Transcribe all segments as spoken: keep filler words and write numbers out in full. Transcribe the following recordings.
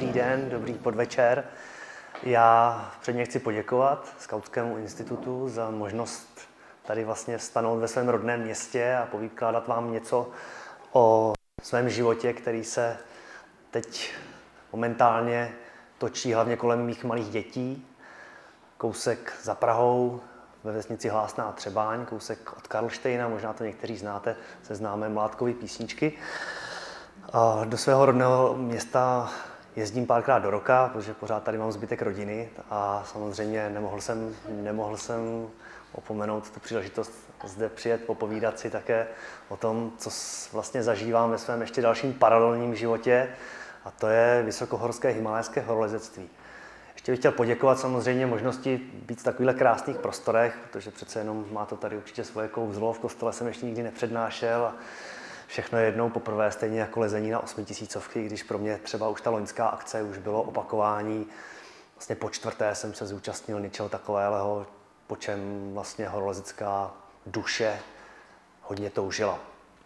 Dobrý den, dobrý podvečer. Já předně chci poděkovat Skautskému institutu za možnost tady vlastně stanout ve svém rodném městě a povykládat vám něco o svém životě, který se teď momentálně točí hlavně kolem mých malých dětí. Kousek za Prahou, ve vesnici Hlásná Třebáň, kousek od Karlštejna, možná to někteří znáte, se známé Mládkovy písničky. A do svého rodného města jezdím párkrát do roka, protože pořád tady mám zbytek rodiny a samozřejmě nemohl jsem, nemohl jsem opomenout tu příležitost zde přijet popovídat si také o tom, co vlastně zažívám ve svém ještě dalším paralelním životě, a to je vysokohorské himalajské horolezectví. Ještě bych chtěl poděkovat samozřejmě možnosti být v takovýchhle krásných prostorech, protože přece jenom má to tady určitě svoje kouzlo. V kostele jsem ještě nikdy nepřednášel a všechno je jednou poprvé, stejně jako lezení na osmitisícovky, když pro mě třeba už ta loňská akce už bylo opakování. Vlastně po čtvrté jsem se zúčastnil něčeho takového, po čem vlastně horolezecká duše hodně toužila.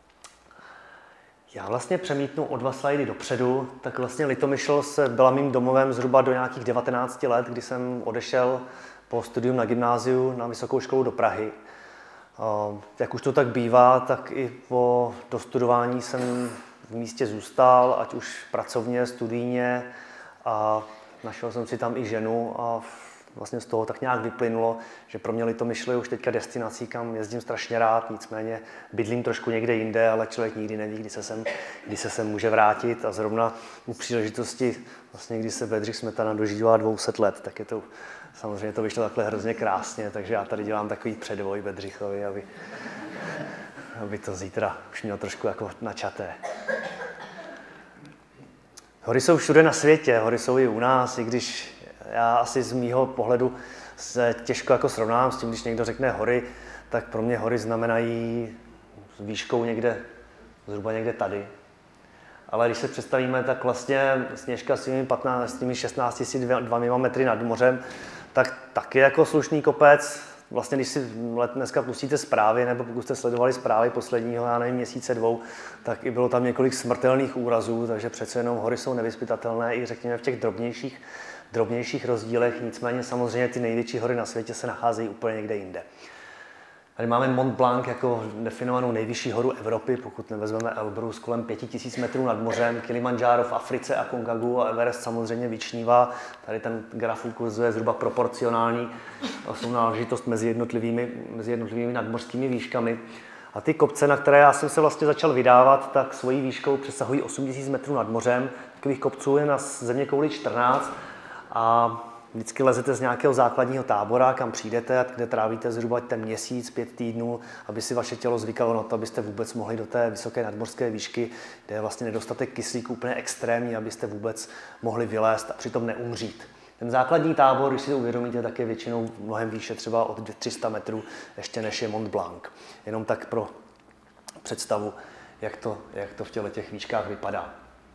Já vlastně přemítnu o dva slajdy dopředu, tak vlastně Litomyšl se byla mým domovem zhruba do nějakých devatenácti let, kdy jsem odešel po studium na gymnáziu na vysokou školu do Prahy. Jak už to tak bývá, tak i po dostudování jsem v místě zůstal, ať už pracovně, studijně, a našel jsem si tam i ženu a vlastně z toho tak nějak vyplynulo, že pro mě Litomyšl je už teďka destinací, kam jezdím strašně rád, nicméně bydlím trošku někde jinde, ale člověk nikdy neví, kdy se sem, kdy se sem může vrátit, a zrovna u příležitosti, vlastně když se Bedřich Smetana dožívá dvě stě let, tak je to samozřejmě to vyšlo takhle hrozně krásně, takže já tady dělám takový předvoj Bedřichovi, aby, aby to zítra už měl trošku jako načaté. Hory jsou všude na světě, hory jsou i u nás, i když já asi z mýho pohledu se těžko jako srovnám s tím, když někdo řekne hory, tak pro mě hory znamenají s výškou někde, zhruba někde tady. Ale když se představíme, tak vlastně Sněžka s těmi, patnácti, s těmi šestnácti dvěma metry nad mořem, tak taky jako slušný kopec. Vlastně když si dneska pustíte zprávy, nebo pokud jste sledovali zprávy posledního, já nevím, měsíce dvou, tak i bylo tam několik smrtelných úrazů, takže přece jenom hory jsou nevyzpytatelné i řekněme v těch drobnějších, drobnějších rozdílech, nicméně samozřejmě ty největší hory na světě se nacházejí úplně někde jinde. Tady máme Mont Blanc jako definovanou nejvyšší horu Evropy, pokud nevezmeme Elbrus, kolem pěti tisíc metrů nad mořem, Kilimanjaro v Africe a Konkagu a Everest samozřejmě vyčnívá. Tady ten graf ukazuje zhruba proporcionální náležitost mezi jednotlivými, mezi jednotlivými nadmořskými výškami. A ty kopce, na které já jsem se vlastně začal vydávat, tak svojí výškou přesahují osm tisíc metrů nad mořem. Takových kopců je na zeměkouli čtrnáct a vždycky lezete z nějakého základního tábora, kam přijdete, kde trávíte zhruba ten měsíc, pět týdnů, aby si vaše tělo zvykalo na to, abyste vůbec mohli do té vysoké nadmořské výšky, kde je vlastně nedostatek kyslíku úplně extrémní, abyste vůbec mohli vylézt a přitom neumřít. Ten základní tábor, když si to uvědomíte, tak je většinou mnohem výše, třeba od tři sta metrů, ještě než je Mont Blanc. Jenom tak pro představu, jak to, jak to v těle těch výškách vypadá.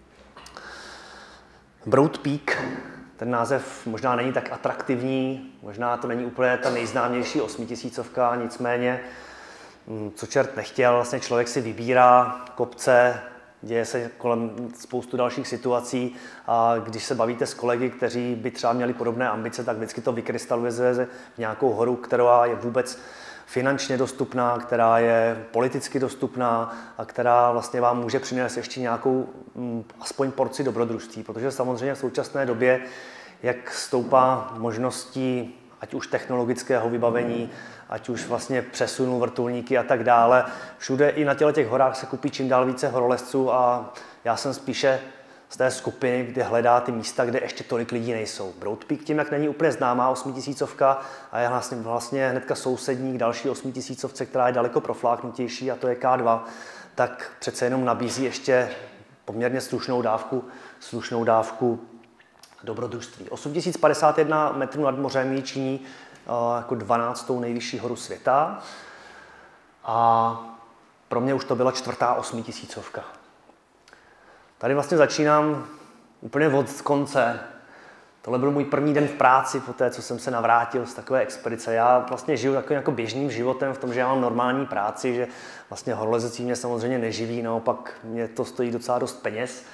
Broad Peak. Ten název možná není tak atraktivní, možná to není úplně ta nejznámější osmitisícovka, nicméně, co čert nechtěl, vlastně člověk si vybírá kopce, děje se kolem spoustu dalších situací, a když se bavíte s kolegy, kteří by třeba měli podobné ambice, tak vždycky to vykrystalizuje v nějakou horu, která je vůbec finančně dostupná, která je politicky dostupná a která vlastně vám může přinést ještě nějakou aspoň porci dobrodružství, protože samozřejmě v současné době, jak stoupá možností ať už technologického vybavení, ať už vlastně přesunu vrtulníky a tak dále, všude i na těle těch horách se kupí čím dál více horolezců a já jsem spíše z té skupiny, kde hledá ty místa, kde ještě tolik lidí nejsou. Broad Peak tím, jak není úplně známá osmitisícovka a je vlastně, vlastně hnedka sousední k další osmitisícovce, která je daleko profláknutější, a to je K dva, tak přece jenom nabízí ještě poměrně slušnou dávku, slušnou dávku dobrodružství. osm tisíc padesát jedna metrů nad mořem ji činí uh, jako dvanáctou nejvyšší horu světa a pro mě už to byla čtvrtá osmitisícovka. Tady vlastně začínám úplně od konce. Tohle byl můj první den v práci, po té, co jsem se navrátil z takové expedice. Já vlastně žiju takovým jako běžným životem v tom, že já mám normální práci, že vlastně horolezectví mě samozřejmě neživí, naopak mě to stojí docela dost peněz.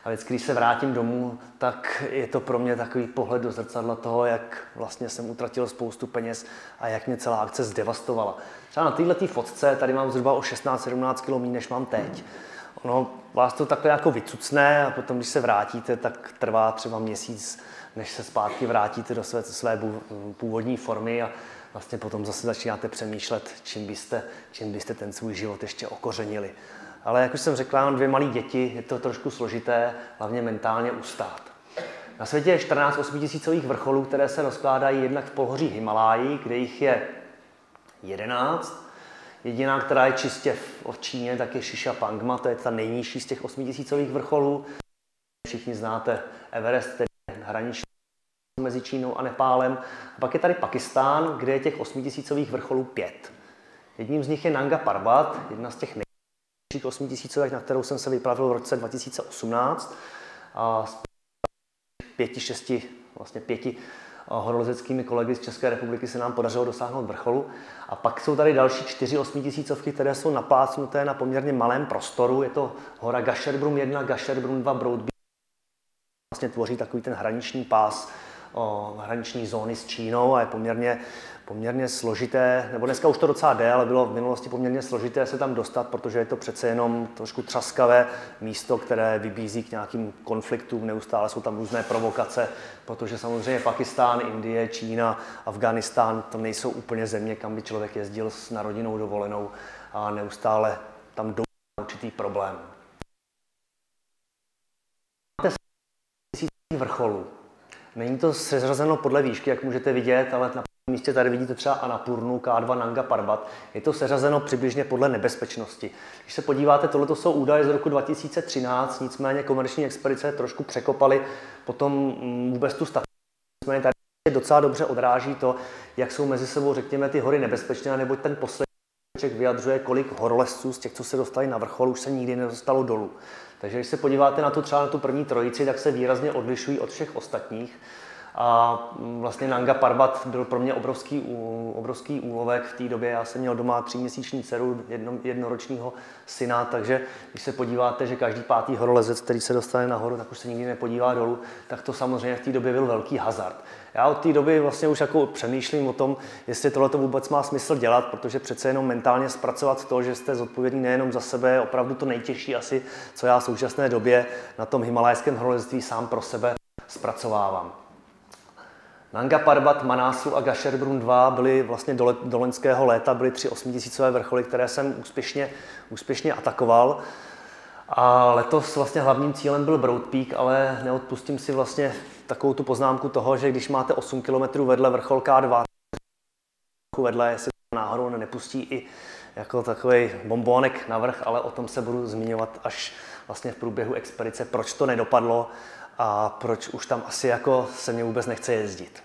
A vždycky, když se vrátím domů, tak je to pro mě takový pohled do zrcadla toho, jak vlastně jsem utratil spoustu peněz a jak mě celá akce zdevastovala. Třeba na této fotce tady mám zhruba o šestnáct sedmnáct kilo méně, než mám teď. Ono vás to takhle jako vycucne a potom, když se vrátíte, tak trvá třeba měsíc, než se zpátky vrátíte do své, své původní formy a vlastně potom zase začínáte přemýšlet, čím byste, čím byste ten svůj život ještě okořenili. Ale jak už jsem řekla, mám dvě malé děti, je to trošku složité, hlavně mentálně ustát. Na světě je čtrnáct osmitisícových vrcholů, které se rozkládají jednak v pohoří Himaláji, kde jich je jedenáct. Jediná, která je čistě v Číně, tak je Shishapangma, to je ta nejnižší z těch osmitisícových vrcholů. Všichni znáte Everest, který je hraniční mezi Čínou a Nepálem. A pak je tady Pakistán, kde je těch osmitisícových vrcholů pět. Jedním z nich je Nanga Parbat, jedna z těch nejnižších osmitisícových, na kterou jsem se vypravil v roce dva tisíce osmnáct. A s pěti, šesti, vlastně pěti horolezeckými kolegy z České republiky se nám podařilo dosáhnout vrcholu. A pak jsou tady další čtyři osmitisícovky, které jsou naplácnuté na poměrně malém prostoru. Je to hora Gasherbrum jedna, Gasherbrum dva, Broadbeach. Vlastně tvoří takový ten hraniční pás, o, hraniční zóny s Čínou a je poměrně, poměrně složité, nebo dneska už to docela jde, ale bylo v minulosti poměrně složité se tam dostat, protože je to přece jenom trošku třaskavé místo, které vybízí k nějakým konfliktům, neustále jsou tam různé provokace, protože samozřejmě Pakistán, Indie, Čína, Afghánistán, to nejsou úplně země, kam by člověk jezdil s na rodinou dovolenou a neustále tam jdou určitý problém. Máte tisíc vrcholů. Není to seřazeno podle výšky, jak můžete vidět, ale na místě tady vidíte třeba Annapurnu, K dva Nanga Parbat. Je to seřazeno přibližně podle nebezpečnosti. Když se podíváte, tohle jsou údaje z roku dva tisíce třináct, nicméně komerční expedice trošku překopaly potom vůbec tu statistiku. Nicméně tady docela dobře odráží to, jak jsou mezi sebou, řekněme, ty hory nebezpečné, neboť ten poslední vyjadřuje, kolik horolezců z těch, co se dostali na vrchol, už se nikdy nedostalo dolů. Takže když se podíváte na tu třeba na tu první trojici, tak se výrazně odlišují od všech ostatních. A vlastně Nanga Parbat byl pro mě obrovský, obrovský úlovek v té době. Já jsem měl doma tříměsíční dceru, jedno, jednoročního syna, takže když se podíváte, že každý pátý horolezec, který se dostane nahoru, tak už se nikdy nepodívá dolů, tak to samozřejmě v té době byl velký hazard. Já od té doby vlastně už jako přemýšlím o tom, jestli tohle to vůbec má smysl dělat, protože přece jenom mentálně zpracovat to, že jste zodpovědný nejenom za sebe, je opravdu to nejtěžší asi, co já v současné době na tom himalajském horolezectví sám pro sebe zpracovávám. Nanga Parbat, Manasu a Gasherbrum dva byly vlastně do, do loňského léta byly tři osmitisícové vrcholy, které jsem úspěšně, úspěšně atakoval. A letos vlastně hlavním cílem byl Broadpeak, ale neodpustím si vlastně takovou tu poznámku toho, že když máte osm kilometrů vedle vrchol K dva, vedle, jestli náhodou nepustí i jako takový bombónek na vrch, ale o tom se budu zmiňovat až vlastně v průběhu expedice, proč to nedopadlo a proč už tam asi jako se mě vůbec nechce jezdit.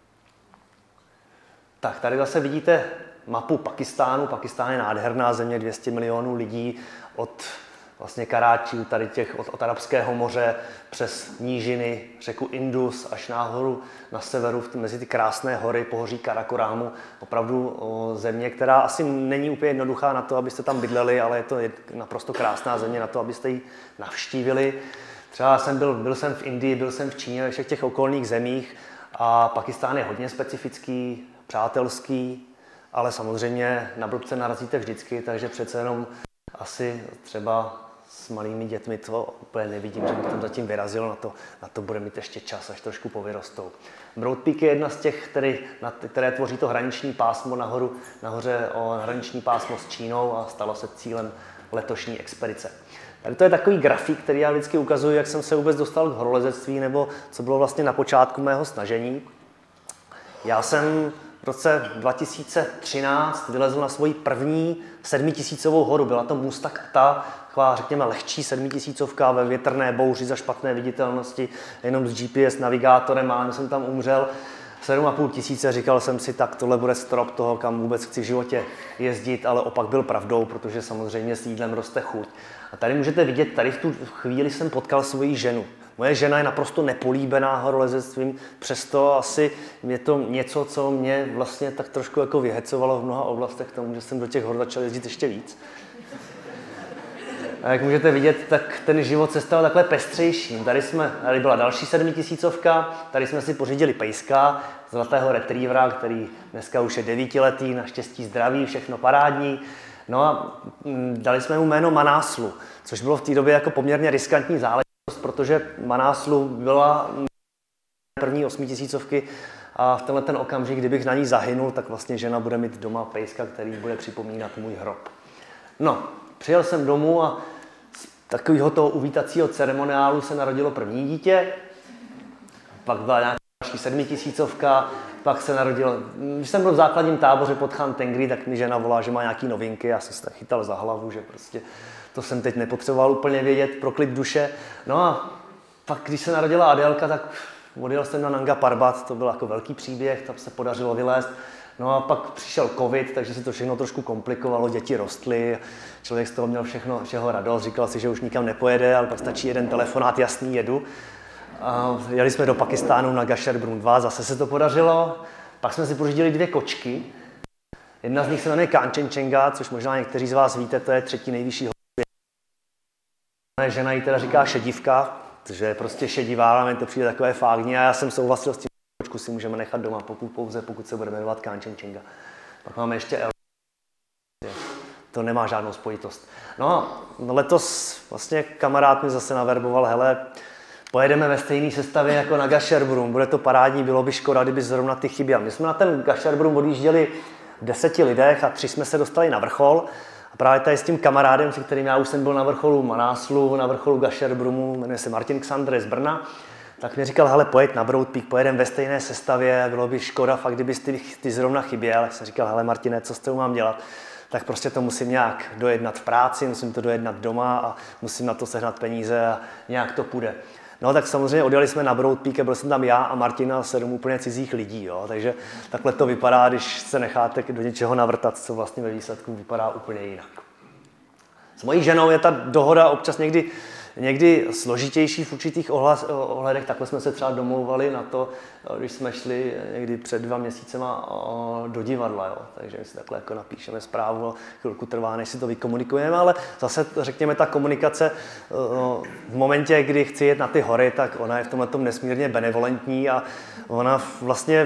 Tak, tady zase vidíte mapu Pakistánu. Pakistán je nádherná země, dvě stě milionů lidí od vlastně Karáčí, tady těch od, od Arabského moře přes nížiny, řeku Indus až nahoru na severu mezi ty krásné hory, pohoří Karakorámu. Opravdu o, země, která asi není úplně jednoduchá na to, abyste tam bydleli, ale je to naprosto krásná země na to, abyste ji navštívili. Třeba jsem byl, byl jsem v Indii, byl jsem v Číně, ve všech těch okolních zemích a Pakistán je hodně specifický, přátelský, ale samozřejmě na blbce narazíte vždycky, takže přece jenom asi třeba s malými dětmi to úplně nevidím, že bych tam zatím vyrazil, na to, na to bude mít ještě čas, až trošku povyrostou. Broadpeak je jedna z těch, které, které tvoří to hraniční pásmo nahoru, nahoře o hraniční pásmo s Čínou a stalo se cílem letošní expedice. Tady to je takový grafik, který já vždycky ukazuju, jak jsem se vůbec dostal k horolezectví, nebo co bylo vlastně na počátku mého snažení. Já jsem v roce dva tisíce třináct vylezl na svoji první sedmitisícovou horu. Byla to Mustaq Ata, taková, řekněme, lehčí sedmitisícovka ve větrné bouři za špatné viditelnosti, jenom s G P S navigátorem, a jsem tam umřel. sedm a půl tisíce, říkal jsem si, tak tohle bude strop toho, kam vůbec chci v životě jezdit, ale opak byl pravdou, protože samozřejmě s jídlem roste chuť. A tady můžete vidět, tady v tu chvíli jsem potkal svoji ženu. Moje žena je naprosto nepolíbená horolezectvím, přesto asi je to něco, co mě vlastně tak trošku jako vyhecovalo v mnoha oblastech k tomu, že jsem do těch hor začal jezdit ještě víc. A jak můžete vidět, tak ten život se stal takhle pestřejším. Tady jsme, tady byla další sedmitisícovka, tady jsme si pořídili pejska, zlatého retrievera, který dneska už je devítiletý, naštěstí zdravý, všechno parádní. No a dali jsme mu jméno Manáslu, což bylo v té době jako poměrně riskantní záležitost, protože Manáslu byla první osmitisícovky a v tenhle ten okamžik, kdybych na ní zahynul, tak vlastně žena bude mít doma pejska, který bude připomínat můj hrob. No, přijel jsem domů a z takového toho uvítacího ceremoniálu se narodilo první dítě, pak byla nějaká další sedmitisícovka, pak se narodilo, když jsem byl v základním táboře pod Chan Tengri, tak mi žena volá, že má nějaký novinky, já jsem se tak chytal za hlavu, že prostě to jsem teď nepotřeboval úplně vědět pro klid duše. No a pak, když se narodila Adélka, tak odjel jsem na Nanga Parbat, to byl jako velký příběh, tam se podařilo vylézt. No a pak přišel covid, takže se to všechno trošku komplikovalo, děti rostly, člověk z toho měl všechno, všeho radost, říkal si, že už nikam nepojede, ale pak stačí jeden telefonát, jasný, jedu. A jeli jsme do Pakistánu na Gasherbrum dva, zase se to podařilo. Pak jsme si pořídili dvě kočky. Jedna z nich se jmenuje Kanchenjunga, což možná někteří z vás víte, to je třetí nejvyšší hora světa. Moje žena jí teda říká šedivka, protože je prostě šedivá, ale mi to přijde takové fágní a já jsem souhlasil s tím, že kočku si můžeme nechat doma, pokud pouze, pokud se bude jmenovat Kanchenjunga. Pak máme ještě El. To nemá žádnou spojitost. No a letos vlastně kamarád mi zase naverboval, hele, pojedeme ve stejné sestavě jako na Gasherbrum, bude to parádní, bylo by škoda, kdyby zrovna ty chyběl. My jsme na ten Gasherbrum odjížděli v deseti lidech a tři jsme se dostali na vrchol. A právě tady s tím kamarádem, se kterým já už jsem byl na vrcholu Manáslu, na vrcholu Gasherbrumu, jmenuje se Martin Ksandr z Brna, tak mi říkal, hele, pojď na Broad Peak, pojedeme ve stejné sestavě, bylo by škoda, fakt kdybys ty, ty zrovna chyběl. Tak jsem říkal, hele Martine, co s tím mám dělat? Tak prostě to musím nějak dojednat v práci, musím to dojednat doma a musím na to sehnat peníze a nějak to půjde. No tak samozřejmě odjeli jsme na Broad Peak a byl jsem tam já a Martina a sedm úplně cizích lidí, jo? Takže takhle to vypadá, když se necháte do něčeho navrtat, co vlastně ve výsledku vypadá úplně jinak. S mojí ženou je ta dohoda občas někdy, někdy složitější v určitých ohledech, takhle jsme se třeba domlouvali na to, když jsme šli někdy před dva měsícema do divadla, jo? Takže my si takhle jako napíšeme zprávu a chvilku trvá, než si to vykomunikujeme, ale zase řekněme ta komunikace v momentě, kdy chci jet na ty hory, tak ona je v tomhle tom nesmírně benevolentní a ona vlastně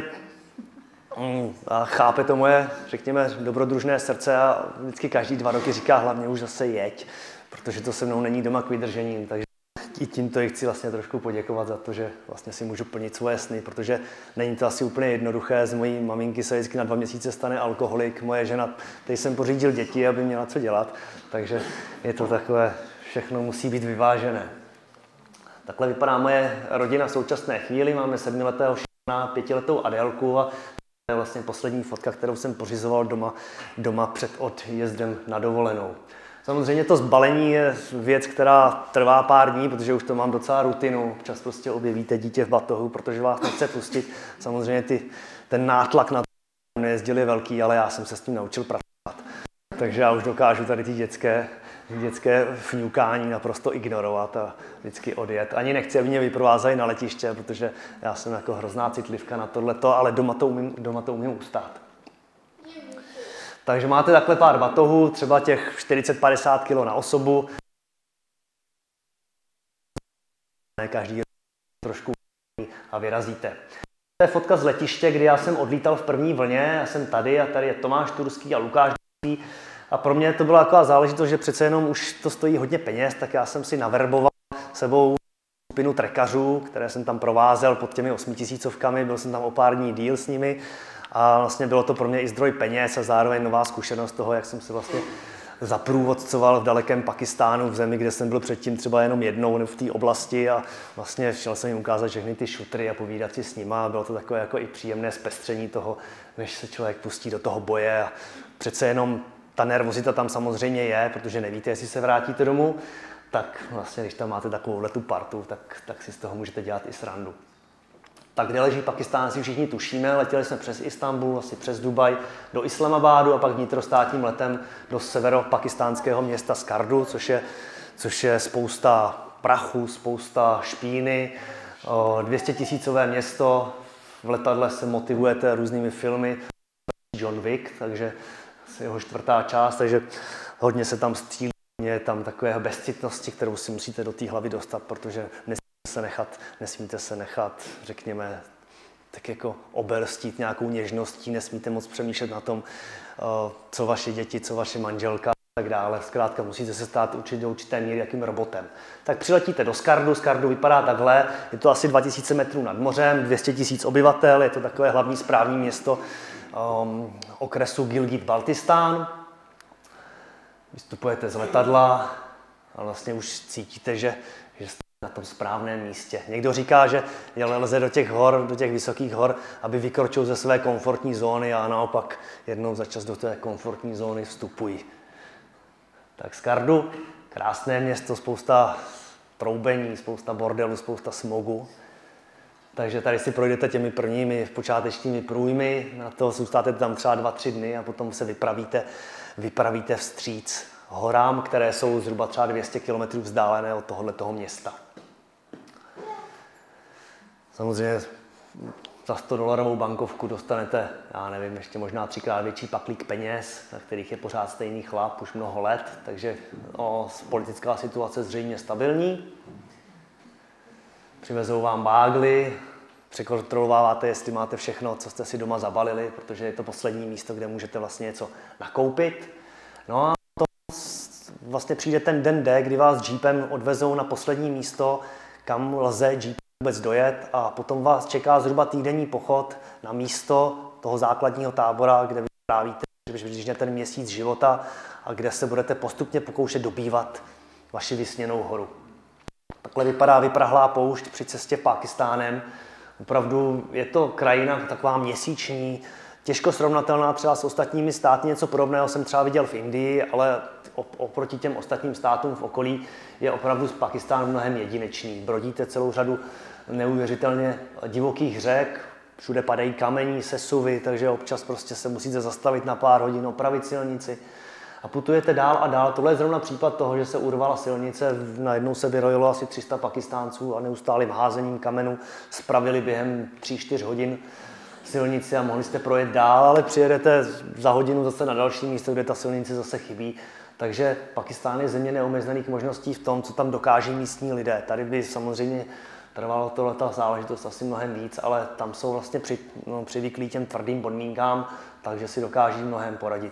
a chápe to moje, řekněme, dobrodružné srdce a vždycky každý dva roky říká hlavně už zase jeď, protože to se mnou není doma k vydržením, takže i tímto jí chci vlastně trošku poděkovat za to, že vlastně si můžu plnit svoje sny, protože není to asi úplně jednoduché, z mojí maminky se vždycky na dva měsíce stane alkoholik, moje žena, teď jsem pořídil děti, aby měla co dělat, takže je to takové, všechno musí být vyvážené. Takhle vypadá moje rodina v současné chvíli, máme sedmiletého Šimona, pětiletou Adélku a to je vlastně poslední fotka, kterou jsem pořizoval doma, doma před odjezdem na dovolenou. Samozřejmě to zbalení je věc, která trvá pár dní, protože už to mám docela rutinu. Občas prostě objevíte dítě v batohu, protože vás nechce pustit. Samozřejmě ty, ten nátlak na to nejezdil je velký, ale já jsem se s tím naučil pracovat. Takže já už dokážu tady ty dětské, dětské fňukání naprosto ignorovat a vždycky odjet. Ani nechci, aby mě vyprovázají na letiště, protože já jsem jako hrozná citlivka na tohleto, ale doma to umím, doma to umím ustát. Takže máte takhle pár batohů, třeba těch čtyřicet padesát kilo na osobu. Každý trošku a vyrazíte. To je fotka z letiště, kdy já jsem odlítal v první vlně, já jsem tady a tady je Tomáš Turský a Lukáš Turský. A pro mě to byla taková záležitost, že přece jenom už to stojí hodně peněz, tak já jsem si naverboval sebou skupinu trekařů, které jsem tam provázel pod těmi osmitisícovkami, byl jsem tam o pár dní díl s nimi. A vlastně bylo to pro mě i zdroj peněz a zároveň nová zkušenost toho, jak jsem se vlastně zaprůvodcoval v dalekém Pakistánu, v zemi, kde jsem byl předtím třeba jenom jednou v té oblasti a vlastně šel jsem jim ukázat všechny ty šutry a povídat si s nima. Bylo to takové jako i příjemné zpestření toho, než se člověk pustí do toho boje. A přece jenom ta nervozita tam samozřejmě je, protože nevíte, jestli se vrátíte domů, tak vlastně, když tam máte takovouhle tu partu, tak, tak si z toho můžete dělat i srandu. Tak kde leží Pakistán, si všichni tušíme, letěli jsme přes Istanbul, asi přes Dubaj, do Islamabádu a pak vnitrostátním letem do severopakistánského města Skardu, což je, což je spousta prachu, spousta špíny, dvěstětisícové město, v letadle se motivujete různými filmy, John Wick, takže jeho čtvrtá část, takže hodně se tam střílí, je tam takové bezcitnosti, kterou si musíte do té hlavy dostat, protože nesmíte se nechat, nesmíte se nechat, řekněme, tak jako oberstít nějakou něžností, nesmíte moc přemýšlet na tom, co vaše děti, co vaše manželka a tak dále. Zkrátka musíte se stát určitě do určité míry jakým robotem. Tak přiletíte do Skardu, Skardu vypadá takhle, je to asi dva tisíce metrů nad mořem, dvě stě tisíc obyvatel, je to takové hlavní správní město um, okresu Gilgit-Baltistán. Vystupujete z letadla a vlastně už cítíte, že, že jste na tom správném místě. Někdo říká, že leze do těch hor, do těch vysokých hor, aby vykročil ze své komfortní zóny a naopak jednou za čas do té komfortní zóny vstupují. Tak Skardu, krásné město, spousta troubení, spousta bordelu, spousta smogu. Takže tady si projdete těmi prvními počátečními průjmy, na to zůstáte tam třeba dva, tři dny a potom se vypravíte, vypravíte vstříc horám, které jsou zhruba třeba dvě stě kilometrů vzdálené od tohoto města. Samozřejmě za sto dolarovou bankovku dostanete, já nevím, ještě možná třikrát větší paklík peněz, na kterých je pořád stejný chlap už mnoho let, takže o, politická situace zřejmě stabilní. Přivezou vám bágly, překontrolováváte, jestli máte všechno, co jste si doma zabalili, protože je to poslední místo, kde můžete vlastně něco nakoupit. No a to vlastně přijde ten den D, kdy vás jeepem odvezou na poslední místo, kam lze jeep vůbec dojet a potom vás čeká zhruba týdenní pochod na místo toho základního tábora, kde vy trávíte přibližně ten měsíc života a kde se budete postupně pokoušet dobývat vaši vysněnou horu. Takhle vypadá vyprahlá poušť při cestě Pákistánem. Opravdu je to krajina taková měsíční, těžko srovnatelná třeba s ostatními státy. Něco podobného jsem třeba viděl v Indii, ale oproti těm ostatním státům v okolí je opravdu Pákistán mnohem jedinečný. Brodíte celou řadu neuvěřitelně divokých řek, všude padají kamení, sesuvy, takže občas prostě se musíte zastavit na pár hodin, opravit silnici. A putujete dál a dál. Tohle je zrovna případ toho, že se urvala silnice, najednou se vyrojilo asi tři sta Pakistánců a neustálým házením kamenů spravili během tří čtyř hodin silnici a mohli jste projet dál, ale přijedete za hodinu zase na další místo, kde ta silnice zase chybí. Takže Pakistán je země neomezených možností v tom, co tam dokáží místní lidé. Tady by samozřejmě trvalo tohleta záležitost asi mnohem víc, ale tam jsou vlastně při, no, přivyklí těm tvrdým podmínkám, takže si dokáží mnohem poradit.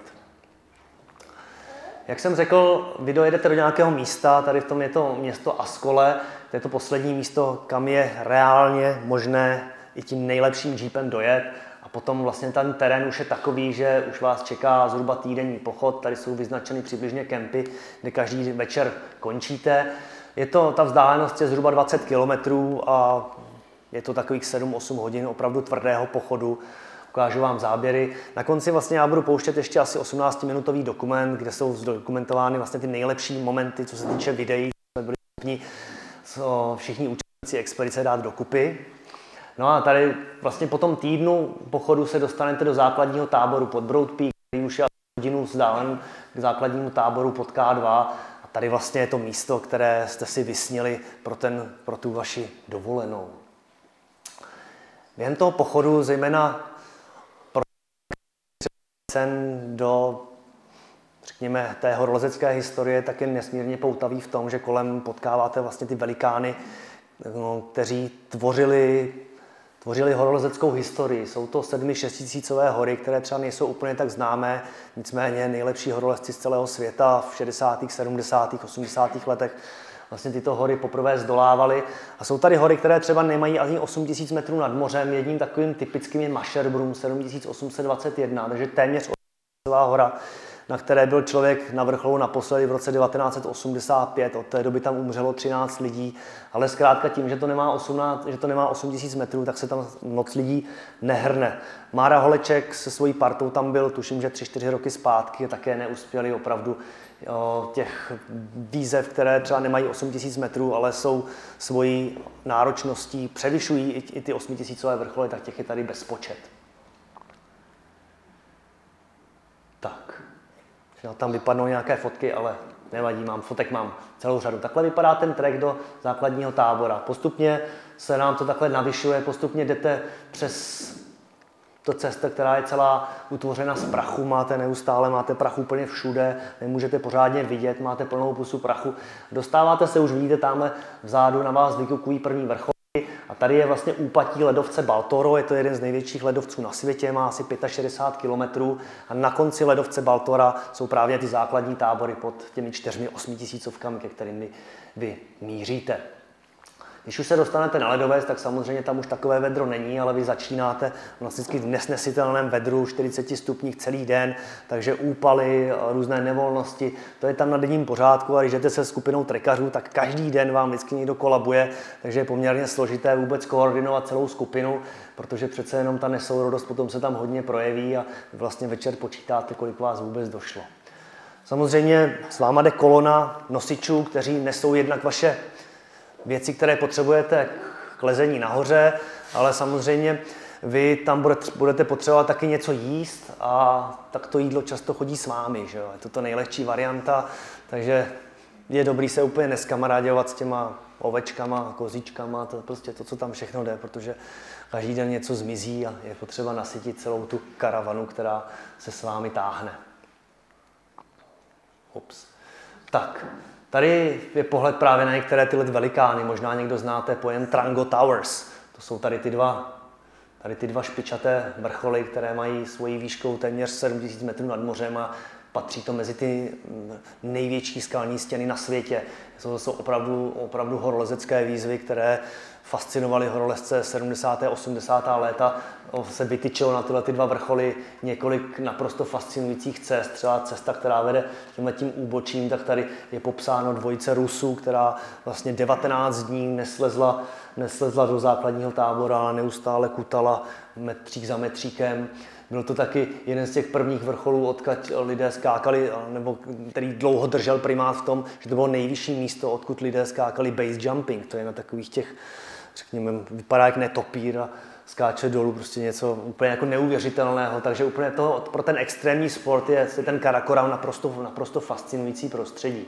Jak jsem řekl, vy dojedete do nějakého místa, tady v tom je to město Askole, to je to poslední místo, kam je reálně možné i tím nejlepším jeepem dojet. A potom vlastně ten terén už je takový, že už vás čeká zhruba týdenní pochod, tady jsou vyznačeny přibližně kempy, kde každý večer končíte. Je to, ta vzdálenost je zhruba dvacet kilometrů a je to takových sedm osm hodin opravdu tvrdého pochodu. Ukážu vám záběry. Na konci vlastně já budu pouštět ještě asi osmnáctiminutový dokument, kde jsou zdokumentovány vlastně ty nejlepší momenty, co se týče videí, jsme byli schopni všichni účastníci expedice dát dokupy. No a tady vlastně po tom týdnu pochodu se dostanete do základního táboru pod Broad Peak, který už je hodinu vzdálen k základnímu táboru pod K dva. A tady vlastně je to místo, které jste si vysnili pro, ten, pro tu vaši dovolenou. Během toho pochodu, zejména do, řekněme, té horolezecké historie, tak je nesmírně poutavý v tom, že kolem potkáváte vlastně ty velikány, no, kteří tvořili, tvořili horolezeckou historii. Jsou to sedmi šestitisícové hory, které třeba nejsou úplně tak známé, nicméně nejlepší horolezci z celého světa v šedesátých, sedmdesátých, osmdesátých letech vlastně tyto hory poprvé zdolávali. A jsou tady hory, které třeba nemají ani osm tisíc metrů nad mořem. Jedním takovým typickým je Masherbrum sedm tisíc osm set dvacet jedna, takže téměř celá hora, na které byl člověk na vrcholu naposledy v roce devatenáct set osmdesát pět. Od té doby tam umřelo třináct lidí, ale zkrátka tím, že to nemá, osmnáct, že to nemá osm tisíc metrů, tak se tam moc lidí nehrne. Mára Holeček se svojí partou tam byl, tuším, že tři čtyři roky zpátky, také neuspěli opravdu jo, těch výzev, které třeba nemají osm tisíc metrů, ale jsou svojí náročností, převyšují i, i ty osmitisícové vrcholy, tak těch je tady bezpočet. Tak, tam vypadnou nějaké fotky, ale nevadí, mám fotek, mám celou řadu. Takhle vypadá ten trek do základního tábora. Postupně se nám to takhle navyšuje, postupně jdete přes to cesta, která je celá utvořena z prachu, máte neustále, máte prach úplně všude, nemůžete pořádně vidět, máte plnou pusu prachu. Dostáváte se, už vidíte tamhle vzadu, na vás vykukují první vrcholy a tady je vlastně úpatí ledovce Baltoro, je to jeden z největších ledovců na světě, má asi šedesát pět kilometrů a na konci ledovce Baltora jsou právě ty základní tábory pod těmi čtyřmi osmitisícovkami, ke kterým vy, vy míříte. Když už se dostanete na ledovec, tak samozřejmě tam už takové vedro není, ale vy začínáte vlastně v nesnesitelném vedru, čtyřiceti stupních celý den, takže úpaly, různé nevolnosti, to je tam na denním pořádku a když jdete se skupinou trekařů, tak každý den vám vždycky někdo kolabuje, takže je poměrně složité vůbec koordinovat celou skupinu, protože přece jenom ta nesourodost potom se tam hodně projeví a vlastně večer počítáte, kolik vás vůbec došlo. Samozřejmě s váma jde kolona nosičů, kteří nesou jednak vaše věci, které potřebujete k lezení nahoře, ale samozřejmě vy tam budete potřebovat taky něco jíst a tak to jídlo často chodí s vámi. Že jo? Je to to nejlehčí varianta, takže je dobrý se úplně neskamaráďovat s těma ovečkama, kozičkama, to prostě to, co tam všechno jde, protože každý den něco zmizí a je potřeba nasytit celou tu karavanu, která se s vámi táhne. Ups. Tak. Tady je pohled právě na některé tyhle velikány. Možná někdo znáte pojem Trango Towers. To jsou tady ty dva, tady ty dva špičaté vrcholy, které mají svojí výškou téměř sedm tisíc metrů nad mořem a patří to mezi ty největší skalní stěny na světě. To jsou opravdu, opravdu horolezecké výzvy, které fascinovaly horolezce sedmdesátá osmdesátá léta. Se vytyčilo na tyhle ty dva vrcholy několik naprosto fascinujících cest. Třeba cesta, která vede tímhletím úbočím, tak tady je popsáno dvojice Rusů, která vlastně devatenáct dní neslezla, neslezla do základního tábora, ale neustále kutala metřík za metříkem. Byl to taky jeden z těch prvních vrcholů, odkud lidé skákali, nebo který dlouho držel primát v tom, že to bylo nejvyšší místo, odkud lidé skákali base jumping. To je na takových těch, řekněme, vypadá jak netopír a skáče dolů, prostě něco úplně jako neuvěřitelného. Takže úplně to, pro ten extrémní sport je ten Karakoram naprosto, naprosto fascinující prostředí.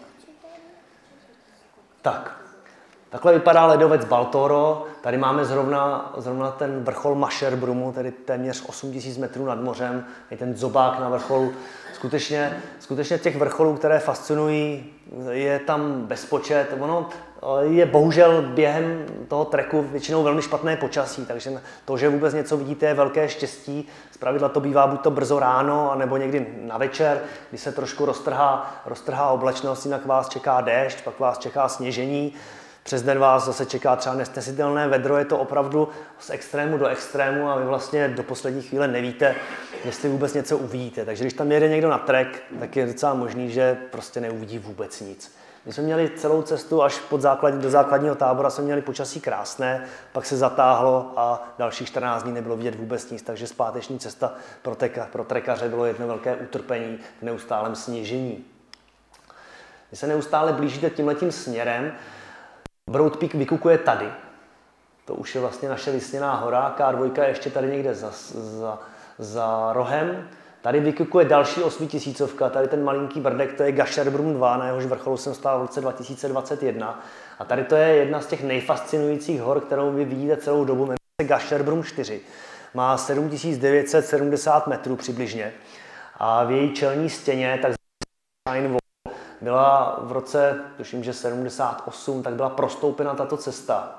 Tak. Takhle vypadá ledovec Baltoro. Tady máme zrovna, zrovna ten vrchol Masherbrumu, tedy téměř osm tisíc metrů nad mořem. Je ten zobák na vrcholu. Skutečně, skutečně těch vrcholů, které fascinují, je tam bezpočet. Ono je bohužel během toho treku většinou velmi špatné počasí, takže to, že vůbec něco vidíte, je velké štěstí. Zpravidla to bývá buď to brzo ráno, anebo někdy na večer, kdy se trošku roztrhá, roztrhá oblačnost, jinak vás čeká déšť, pak vás čeká sněžení. Přes den vás zase čeká třeba nesnesitelné vedro, je to opravdu z extrému do extrému a vy vlastně do poslední chvíle nevíte, jestli vůbec něco uvidíte. Takže když tam jede někdo na trek, tak je docela možný, že prostě neuvidí vůbec nic. My jsme měli celou cestu až pod základní, do základního tábora, jsme měli počasí krásné, pak se zatáhlo a dalších čtrnáct dní nebylo vidět vůbec nic, takže zpáteční cesta pro, teka, pro trekaře bylo jedno velké utrpení v neustálém sněžení. Vy se neustále blížíte tímhletím směrem. Broad Peak vykukuje tady. To už je vlastně naše vysněná hora. K dva je ještě tady někde za, za, za rohem. Tady vykukuje další osmitisícovka. Tady ten malinký brdek, to je Gasherbrum dva, na jehož vrcholu jsem stál v roce dva tisíce dvacet jedna. A tady to je jedna z těch nejfascinujících hor, kterou vy vidíte celou dobu. Jmenuje se Gasherbrum čtyři. Má sedm tisíc devět set sedmdesát metrů přibližně. A v její čelní stěně, tak byla v roce, tuším, že sedmdesát osm, tak byla prostoupena tato cesta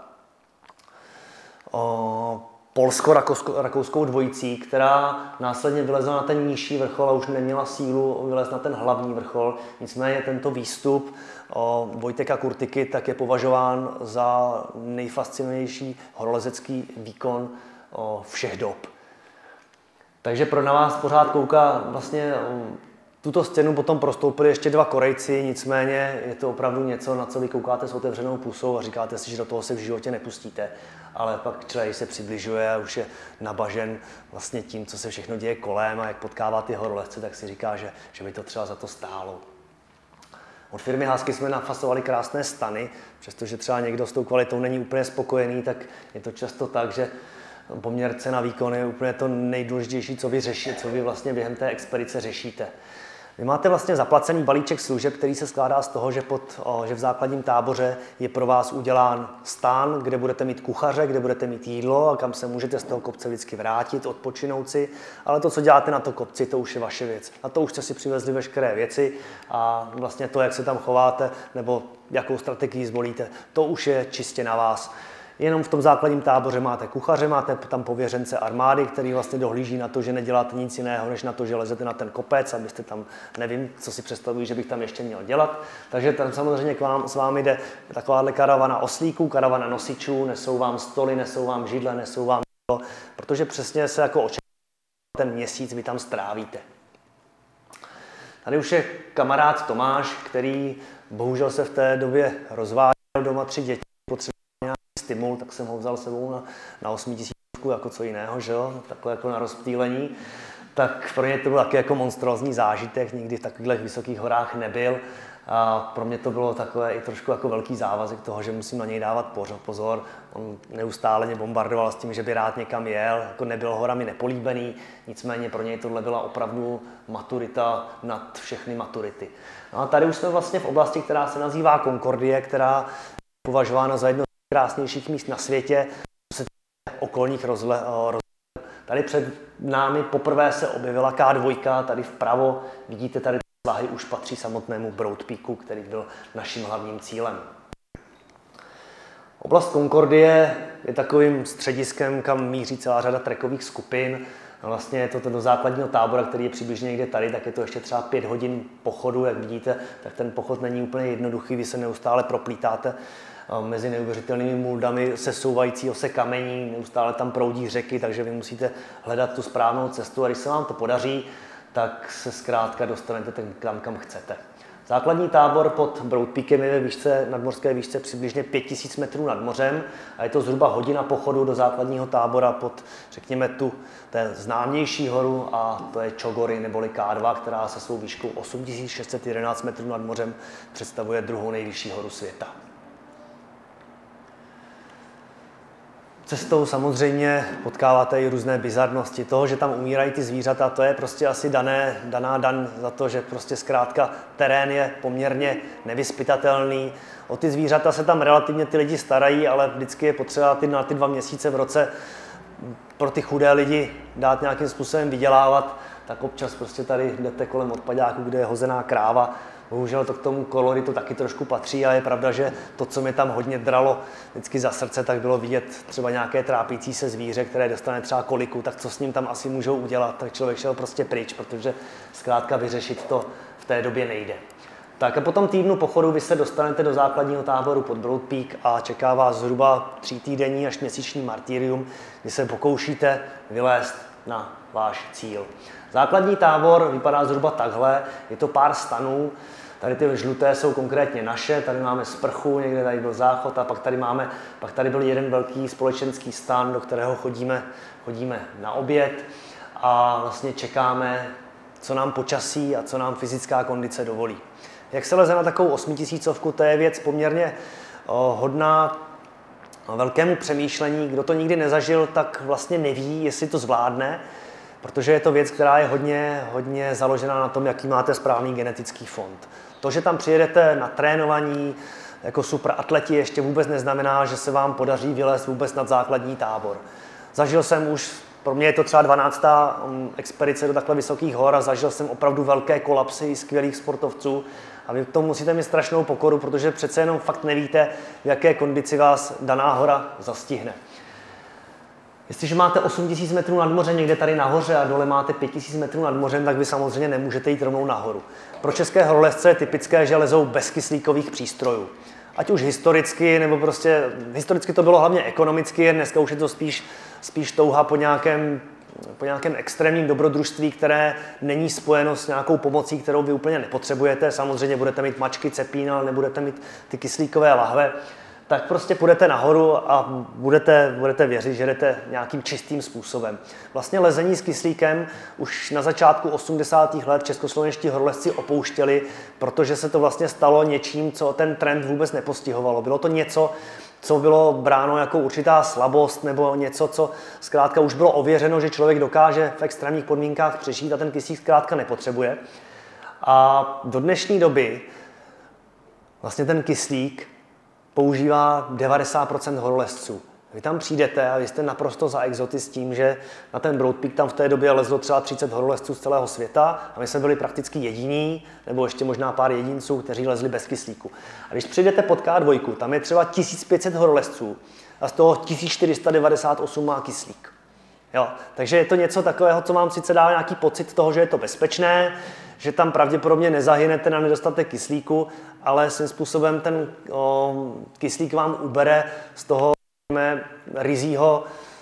o, polsko-rakouskou dvojicí, která následně vylezla na ten nižší vrchol a už neměla sílu vylez na ten hlavní vrchol. Nicméně tento výstup o, Vojtěcha Kurtyky tak je považován za nejfascinunější horolezecký výkon o, všech dob. Takže pro na vás pořád kouká vlastně o, tuto stěnu potom prostoupili ještě dva Korejci, nicméně je to opravdu něco, na co vy koukáte s otevřenou pusou a říkáte si, že do toho se v životě nepustíte. Ale pak člověk se přibližuje a už je nabažen vlastně tím, co se všechno děje kolem a jak potkává ty horolezce, tak si říká, že, že by to třeba za to stálo. Od firmy Husky jsme nafasovali krásné stany, přestože třeba někdo s tou kvalitou není úplně spokojený, tak je to často tak, že poměr cena výkon je úplně to nejdůležitější, co vy řešíte, co vy vlastně během té expedice řešíte. Vy máte vlastně zaplacený balíček služeb, který se skládá z toho, že, pod, o, že v základním táboře je pro vás udělán stán, kde budete mít kuchaře, kde budete mít jídlo a kam se můžete z toho kopce vždycky vrátit, odpočinout si. Ale to, co děláte na to kopci, to už je vaše věc. Na to už jste si přivezli veškeré věci a vlastně to, jak se tam chováte nebo jakou strategii zvolíte, to už je čistě na vás. Jenom v tom základním táboře máte kuchaře, máte tam pověřence armády, který vlastně dohlíží na to, že neděláte nic jiného, než na to, že lezete na ten kopec, abyste tam, nevím, co si představují, že bych tam ještě měl dělat. Takže tam samozřejmě k vám, s vámi jde takováhle karavana oslíků, karavana nosičů, nesou vám stoly, nesou vám židle, nesou vám jídlo, protože přesně se jako očekává, ten měsíc vy tam strávíte. Tady už je kamarád Tomáš, který bohužel se v té době rozváděl, doma tři děti, potřeboval stimul, tak jsem ho vzal sebou na, na osmitisícovku, jako co jiného, že jo? Takhle jako na rozptýlení. Tak pro mě to byl taky jako monstrózní zážitek, nikdy v takových vysokých horách nebyl. A pro mě to bylo takové i trošku jako velký závazek toho, že musím na něj dávat pozor. On neustále mě bombardoval s tím, že by rád někam jel, jako nebyl horami nepolíbený, nicméně pro něj tohle byla opravdu maturita nad všechny maturity. No a tady už jsme vlastně v oblasti, která se nazývá Concordie, která je považována za jedno z krásnějších míst na světě, co se týče okolních rozhledů. Tady před námi poprvé se objevila K dva, tady vpravo vidíte tady svahy už patří samotnému Broad Peaku, který byl naším hlavním cílem. Oblast Concordie je takovým střediskem, kam míří celá řada trekových skupin. Vlastně je to do základního tábora, který je přibližně někde tady, tak je to ještě třeba pět hodin pochodu, jak vidíte, tak ten pochod není úplně jednoduchý, vy se neustále proplítáte mezi neuvěřitelnými muldami sesouvajícího se kamení, neustále tam proudí řeky, takže vy musíte hledat tu správnou cestu a když se vám to podaří, tak se zkrátka dostanete tam, kam chcete. Základní tábor pod Broad Peakem je ve výšce, nadmořské výšce přibližně pět tisíc metrů nad mořem a je to zhruba hodina pochodu do základního tábora pod, řekněme, tu té známější horu a to je Chogory neboli K dva, která se svou výškou osm tisíc šest set jedenáct metrů nad mořem představuje druhou nejvyšší horu světa. Cestou samozřejmě potkáváte i různé bizarnosti. Toho, že tam umírají ty zvířata, to je prostě asi dané, daná daň za to, že prostě zkrátka terén je poměrně nevyzpytatelný. O ty zvířata se tam relativně ty lidi starají, ale vždycky je potřeba ty, na ty dva měsíce v roce pro ty chudé lidi dát nějakým způsobem vydělávat, tak občas prostě tady jdete kolem odpaďáku, kde je hozená kráva. Bohužel to k tomu koloritu taky trošku patří a je pravda, že to, co mi tam hodně dralo vždycky za srdce, tak bylo vidět třeba nějaké trápící se zvíře, které dostane třeba koliku, tak co s ním tam asi můžou udělat, tak člověk šel prostě pryč, protože zkrátka vyřešit to v té době nejde. Tak a po tom týdnu pochodu vy se dostanete do základního táboru pod Broad Peak a čeká vás zhruba třítýdenní až měsíční martyrium, kdy se pokoušíte vylézt na váš cíl. Základní tábor vypadá zhruba takhle, je to pár stanů, tady ty žluté jsou konkrétně naše, tady máme sprchu, někde tady byl záchod a pak tady máme, pak tady byl jeden velký společenský stan, do kterého chodíme, chodíme na oběd a vlastně čekáme, co nám počasí a co nám fyzická kondice dovolí. Jak se leze na takovou osmitisícovku, to je věc poměrně oh, hodná velkému přemýšlení. Kdo to nikdy nezažil, tak vlastně neví, jestli to zvládne, protože je to věc, která je hodně, hodně založená na tom, jaký máte správný genetický fond. To, že tam přijedete na trénování jako super atleti, ještě vůbec neznamená, že se vám podaří vylézt vůbec nad základní tábor. Zažil jsem už, pro mě je to třeba dvanáctá expedice do takhle vysokých hor a zažil jsem opravdu velké kolapsy skvělých sportovců. A vy k tomu musíte mít strašnou pokoru, protože přece jenom fakt nevíte, v jaké kondici vás daná hora zastihne. Jestliže máte osm tisíc metrů nad mořem někde tady nahoře a dole máte pět tisíc metrů nad mořem, tak vy samozřejmě nemůžete jít rovnou nahoru. Pro české horolezce je typické, že lezou bez kyslíkových přístrojů. Ať už historicky, nebo prostě historicky to bylo hlavně ekonomicky, dneska už je to spíš, spíš touha po nějakém, po nějakém extrémním dobrodružství, které není spojeno s nějakou pomocí, kterou vy úplně nepotřebujete. Samozřejmě budete mít mačky, cepín, ale nebudete mít ty kyslíkové lahve. Tak prostě půjdete nahoru a budete, budete věřit, že jdete nějakým čistým způsobem. Vlastně lezení s kyslíkem už na začátku osmdesátých let českoslovenští horolezci opouštěli, protože se to vlastně stalo něčím, co ten trend vůbec nepostihovalo. Bylo to něco, co bylo bráno jako určitá slabost nebo něco, co zkrátka už bylo ověřeno, že člověk dokáže v extrémních podmínkách přežít a ten kyslík zkrátka nepotřebuje. A do dnešní doby vlastně ten kyslík používá devadesát procent horolezců. Vy tam přijdete a vy jste naprosto za exoty s tím, že na ten Broad Peak tam v té době lezlo třeba třicet horolezců z celého světa a my jsme byli prakticky jediní, nebo ještě možná pár jedinců, kteří lezli bez kyslíku. A když přijdete pod K dva, tam je třeba tisíc pět set horolezců a z toho tisíc čtyři sta devadesát osm má kyslík. Jo, takže je to něco takového, co vám sice dá nějaký pocit toho, že je to bezpečné, že tam pravděpodobně nezahynete na nedostatek kyslíku, ale svým způsobem ten o, kyslík vám ubere z toho rizího,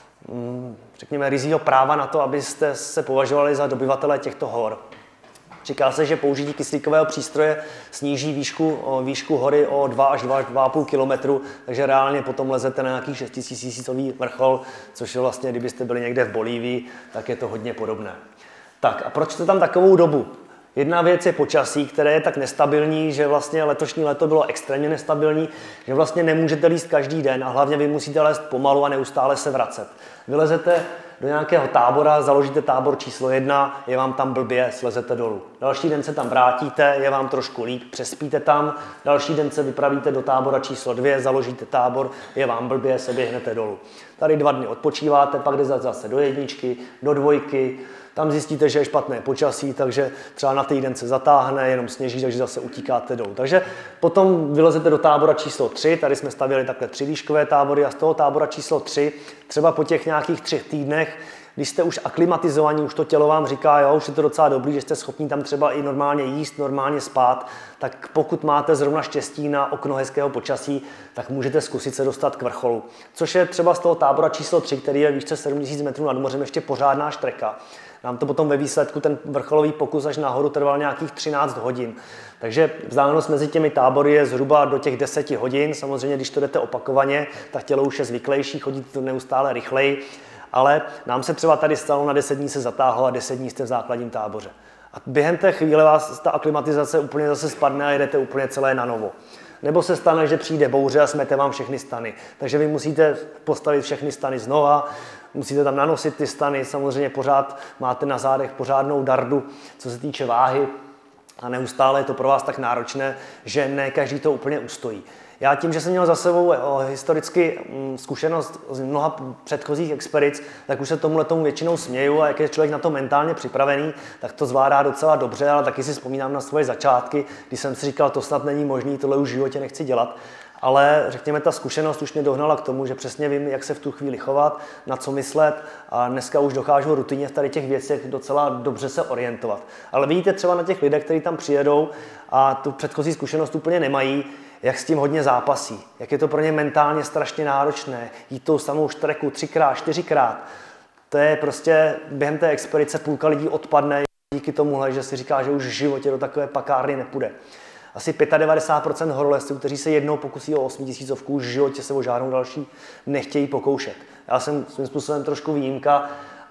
řekněme, rizího práva na to, abyste se považovali za dobyvatele těchto hor. Říká se, že použití kyslíkového přístroje sníží výšku, výšku hory o dva až dva a půl kilometru, takže reálně potom lezete na nějaký šestitisícový vrchol, což je vlastně, kdybyste byli někde v Bolívii, tak je to hodně podobné. Tak a proč to tam takovou dobu? Jedna věc je počasí, které je tak nestabilní, že vlastně letošní léto bylo extrémně nestabilní, že vlastně nemůžete líst každý den a hlavně vy musíte lézt pomalu a neustále se vracet. Vylezete do nějakého tábora, založíte tábor číslo jedna, je vám tam blbě, slezete dolů. Další den se tam vrátíte, je vám trošku líp, přespíte tam, další den se vypravíte do tábora číslo dvě, založíte tábor, je vám blbě, se běhnete dolů. Tady dva dny odpočíváte, pak jdete zase do jedničky, do dvojky, tam zjistíte, že je špatné počasí, takže třeba na týden se zatáhne, jenom sněží, takže zase utíkáte dolů. Takže potom vylezete do tábora číslo tři, tady jsme stavěli takhle tři výškové tábory a z toho tábora číslo tři, třeba po těch nějakých třech týdnech, když jste už aklimatizovaní, už to tělo vám říká, jo, už je to docela dobrý, že jste schopni tam třeba i normálně jíst, normálně spát, tak pokud máte zrovna štěstí na okno hezkého počasí, tak můžete zkusit se dostat k vrcholu. Což je třeba z toho tábora číslo tři, který je výšce sedm tisíc metrů nad mořem, ještě pořádná štreka. Nám to potom ve výsledku ten vrcholový pokus až nahoru trval nějakých třináct hodin. Takže vzdálenost mezi těmi tábory je zhruba do těch deseti hodin. Samozřejmě, když to jdete opakovaně, tak tělo už je zvyklejší, chodíte to neustále rychleji. Ale nám se třeba tady stalo, na deset dní se zatáhlo a deset dní jste v základním táboře. A během té chvíle vás ta aklimatizace úplně zase spadne a jedete úplně celé na novo. Nebo se stane, že přijde bouře a smete vám všechny stany. Takže vy musíte postavit všechny stany znova, musíte tam nanosit ty stany, samozřejmě pořád máte na zádech pořádnou dardu, co se týče váhy a neustále je to pro vás tak náročné, že ne každý to úplně ustojí. Já tím, že jsem měl za sebou historicky zkušenost z mnoha předchozích expedic, tak už se tomuhle tomu většinou směju a jak je člověk na to mentálně připravený, tak to zvládá docela dobře, ale taky si vzpomínám na svoje začátky, kdy jsem si říkal, to snad není možný, tohle už v životě nechci dělat. Ale řekněme, ta zkušenost už mě dohnala k tomu, že přesně vím, jak se v tu chvíli chovat, na co myslet a dneska už dokážu rutině v tady těch věcech docela dobře se orientovat. Ale vidíte třeba na těch lidech, kteří tam přijedou a tu předchozí zkušenost úplně nemají, jak s tím hodně zápasí, jak je to pro ně mentálně strašně náročné, jít tou samou štreku třikrát, čtyřikrát. To je prostě během té expedice půlka lidí odpadne díky tomuhle, že si říká, že už v životě do takové pakárny nepůjde. Asi devadesát pět procent horolezců, kteří se jednou pokusí o osmitisícovku, už v životě se o žádnou další nechtějí pokoušet. Já jsem svým způsobem trošku výjimka,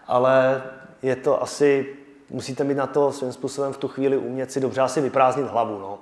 ale je to asi, musíte mít na to svým způsobem v tu chvíli umět si dobře asi vyprázdnit hlavu. No.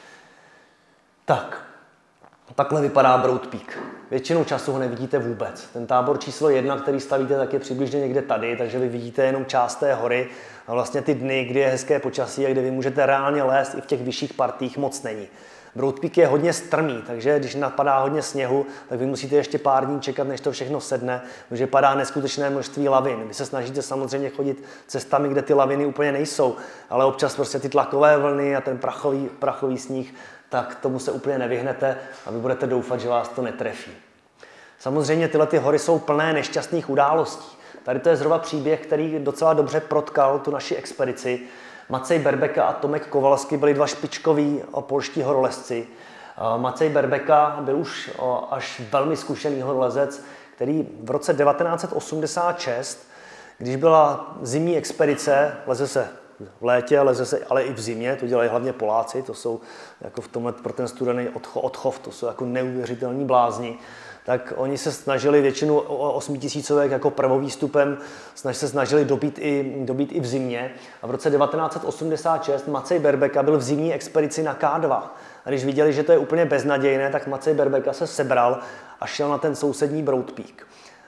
Tak, takhle vypadá Broad Peak. Většinou času ho nevidíte vůbec. Ten tábor číslo jedna, který stavíte, tak je přibližně někde tady, takže vy vidíte jenom část té hory a vlastně ty dny, kdy je hezké počasí a kde vy můžete reálně lézt i v těch vyšších partích, moc není. Broad Peak je hodně strmý, takže když napadá hodně sněhu, tak vy musíte ještě pár dní čekat, než to všechno sedne, protože padá neskutečné množství lavin. Vy se snažíte samozřejmě chodit cestami, kde ty laviny úplně nejsou, ale občas prostě ty tlakové vlny a ten prachový, prachový sníh, tak tomu se úplně nevyhnete a vy budete doufat, že vás to netrefí. Samozřejmě tyhle ty hory jsou plné nešťastných událostí. Tady to je zhruba příběh, který docela dobře protkal tu naši expedici. Macej Berbeka a Tomek Kovalsky byli dva špičkoví polští horolezci. Macej Berbeka byl už až velmi zkušený horolezec, který v roce devatenáct set osmdesát šest, když byla zimní expedice, leze se v létě, leze se ale i v zimě, to dělají hlavně Poláci, to jsou jako v tomhle pro ten studený odchov, to jsou jako neuvěřitelní blázni. Tak oni se snažili většinu osmitisícovek jako prvovýstupem, snaž se snažili dobít i, dobít i v zimě. A v roce devatenáct set osmdesát šest Macej Berbeka byl v zimní expedici na K dva. A když viděli, že to je úplně beznadějné, tak Macej Berbeka se sebral a šel na ten sousední Broad Peak.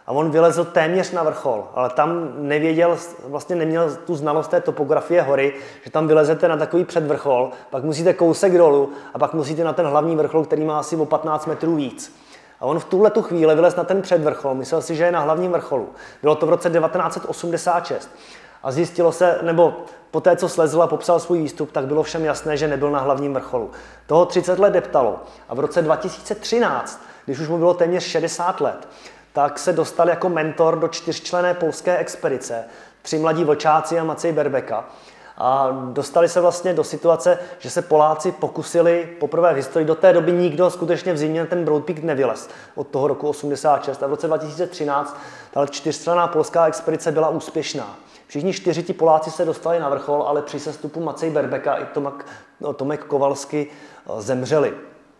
A on vylezl téměř na vrchol, ale tam nevěděl, vlastně neměl tu znalost té topografie hory, že tam vylezete na takový předvrchol, pak musíte kousek dolů a pak musíte na ten hlavní vrchol, který má asi o patnáct metrů víc. A on v tuhle tu chvíli vylez na ten předvrchol, myslel si, že je na hlavním vrcholu. Bylo to v roce devatenáct set osmdesát šest. A zjistilo se, nebo po té, co slezl a popsal svůj výstup, tak bylo všem jasné, že nebyl na hlavním vrcholu. Toho třicet let deptalo. A v roce dva tisíce třináct, když už mu bylo téměř šedesát let, tak se dostal jako mentor do čtyřčlenné polské expedice, tři mladí vlčáci a Maciej Berbeka. A dostali se vlastně do situace, že se Poláci pokusili poprvé v historii, do té doby nikdo skutečně v zimě ten Broad Peak nevylez od toho roku osmdesát šest. A v roce dva tisíce třináct ta čtyřčlenná polská expedice byla úspěšná. Všichni čtyři ti Poláci se dostali na vrchol, ale při sestupu Maciej Berbeka i Tomek, no, Tomek Kowalski zemřeli.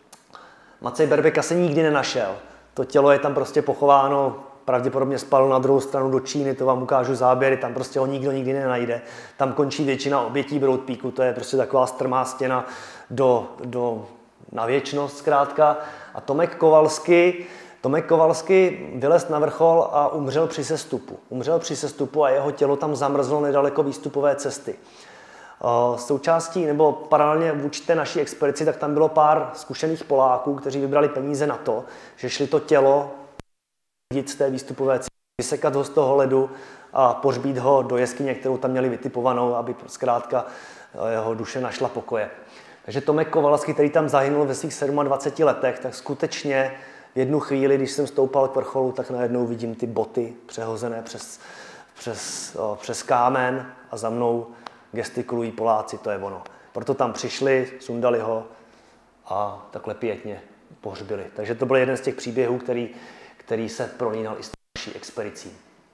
Maciej Berbeka se nikdy nenašel. To tělo je tam prostě pochováno, pravděpodobně spadl na druhou stranu do Číny, to vám ukážu záběry, tam prostě ho nikdo nikdy nenajde. Tam končí většina obětí Broad Peaku, to je prostě taková strmá stěna do, do, na věčnost zkrátka. A Tomek Kowalski, Tomek Kowalski vylez na vrchol a umřel při sestupu. Umřel při sestupu a jeho tělo tam zamrzlo nedaleko výstupové cesty. Součástí nebo paralelně vůči té naší expedici, tak tam bylo pár zkušených Poláků, kteří vybrali peníze na to, že šli to tělo z té výstupové cesty, vysekat ho z toho ledu a pohřbít ho do jeskyně, kterou tam měli vytipovanou, aby zkrátka jeho duše našla pokoje. Takže Tomek Kowalski, který tam zahynul ve svých dvaceti sedmi letech, tak skutečně v jednu chvíli, když jsem stoupal k vrcholu, tak najednou vidím ty boty přehozené přes, přes, o, přes kámen a za mnou gestikulují Poláci, to je ono. Proto tam přišli, sundali ho a takhle pěkně pohřbili. Takže to byl jeden z těch příběhů, který, který se prolínal i s naší expedicí.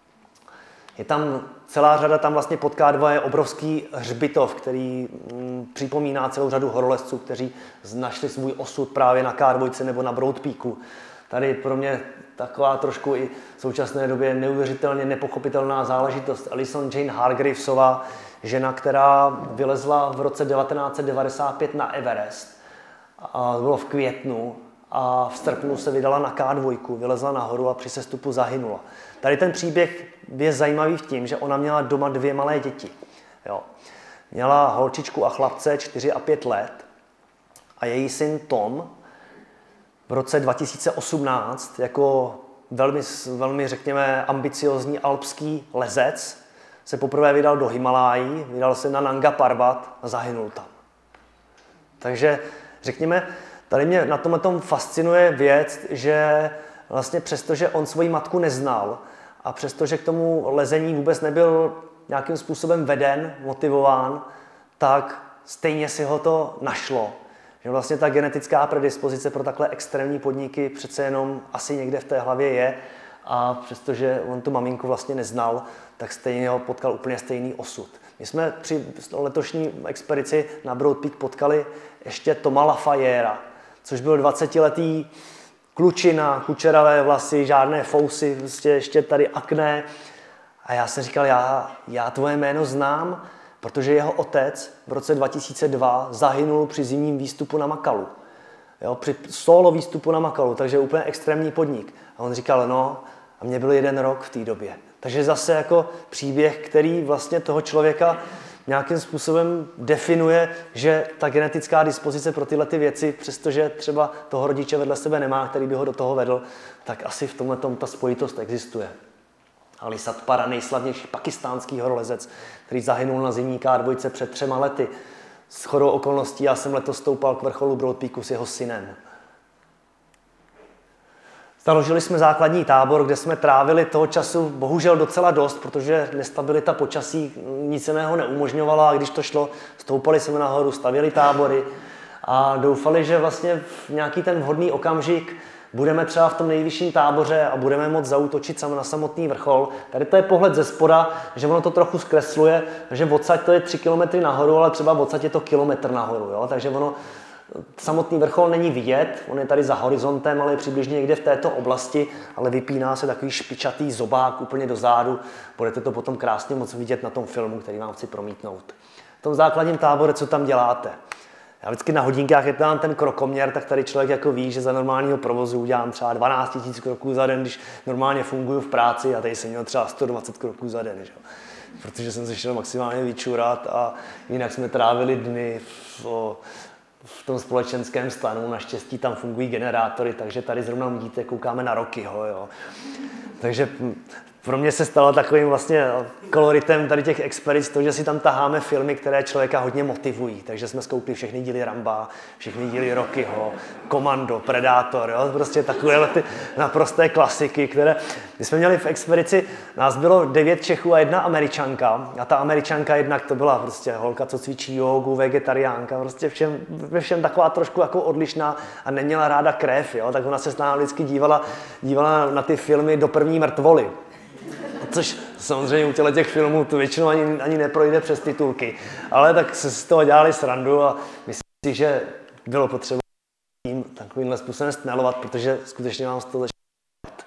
Je tam celá řada, tam vlastně pod K dva je obrovský hřbitov, který mm, připomíná celou řadu horolezců, kteří našli svůj osud právě na K dva nebo na Broad Peaku. Tady pro mě taková trošku i v současné době neuvěřitelně nepochopitelná záležitost. Alison Jane Hargreavesová, žena, která vylezla v roce devatenáct set devadesát pět na Everest. A to bylo v květnu a v srpnu se vydala na K dva, vylezla nahoru a při sestupu zahynula. Tady ten příběh je zajímavý v tím, že ona měla doma dvě malé děti. Jo. Měla holčičku a chlapce čtyři a pět let a její syn Tom v roce dva tisíce osmnáct jako velmi, velmi řekněme, ambiciozní alpský lezec se poprvé vydal do Himalájí, vydal se na Nanga Parbat a zahynul tam. Takže řekněme, tady mě na tomhle tom fascinuje věc, že vlastně přestože on svoji matku neznal a přestože k tomu lezení vůbec nebyl nějakým způsobem veden, motivován, tak stejně si ho to našlo. Že vlastně ta genetická predispozice pro takhle extrémní podniky přece jenom asi někde v té hlavě je a přestože on tu maminku vlastně neznal, tak stejně ho potkal úplně stejný osud. My jsme při letošní expedici na Broad Peak potkali ještě Toma Lafayera, což byl dvacetiletý klučina, kučeravé vlasy, žádné fousy, prostě ještě tady akné. A já jsem říkal, já, já tvoje jméno znám, protože jeho otec v roce dva tisíce dva zahynul při zimním výstupu na Makalu. Jo, při solo výstupu na Makalu, takže úplně extrémní podnik. A on říkal, no, a mě byl jeden rok v té době. Takže zase jako příběh, který vlastně toho člověka nějakým způsobem definuje, že ta genetická dispozice pro tyhle ty věci, přestože třeba toho rodiče vedle sebe nemá, který by ho do toho vedl, tak asi v tomhle tom ta spojitost existuje. Ali Satpara, nejslavnější pakistánský horolezec, který zahynul na zimní K dva před třema lety. S shodou okolností já jsem letos stoupal k vrcholu Broad Peaku s jeho synem. Založili jsme základní tábor, kde jsme trávili toho času bohužel docela dost, protože nestabilita počasí nic jiného neumožňovala a když to šlo, stoupali jsme nahoru, stavěli tábory a doufali, že vlastně v nějaký ten vhodný okamžik budeme třeba v tom nejvyšším táboře a budeme moct zaútočit na samotný vrchol. Tady to je pohled ze spoda, že ono to trochu zkresluje, že odsaď to je tři kilometry nahoru, ale třeba odsaď je to kilometr nahoru. Jo? Takže ono, samotný vrchol není vidět, on je tady za horizontem, ale je přibližně někde v této oblasti, ale vypíná se takový špičatý zobák úplně do zádu. Budete to potom krásně moc vidět na tom filmu, který vám chci promítnout. V tom základním táboře, co tam děláte? Já vždycky na hodinkách, je tam ten krokoměr, tak tady člověk jako ví, že za normálního provozu udělám třeba dvanáct tisíc kroků za den, když normálně funguju v práci a tady jsem měl třeba sto dvacet kroků za den, že? Protože jsem se šel maximálně vyčurat a jinak jsme trávili dny v, v tom společenském stanu. Naštěstí tam fungují generátory, takže tady zrovna vidíte, koukáme na Rockyho, jo. Takže pro mě se stalo takovým vlastně koloritem tady těch expedic to, že si tam taháme filmy, které člověka hodně motivují. Takže jsme zkoukli všechny díly Ramba, všechny díly Rockyho, Komando, Predátor, jo? Prostě takové ty naprosté klasiky, které... My jsme měli v expedici, nás bylo devět Čechů a jedna Američanka. A ta Američanka jednak to byla prostě holka, co cvičí jogu, vegetariánka, prostě všem, ve všem taková trošku jako odlišná a neměla ráda krev, jo? Tak ona se s námi vždycky dívala, dívala na ty filmy do první mrtvoly. Což samozřejmě u těle těch filmů to většinou ani, ani neprojde přes titulky. Ale tak se z toho dělali srandu a myslím si, že bylo potřeba tím takovýmhle způsobem stmelovat, protože skutečně mám z toho začít.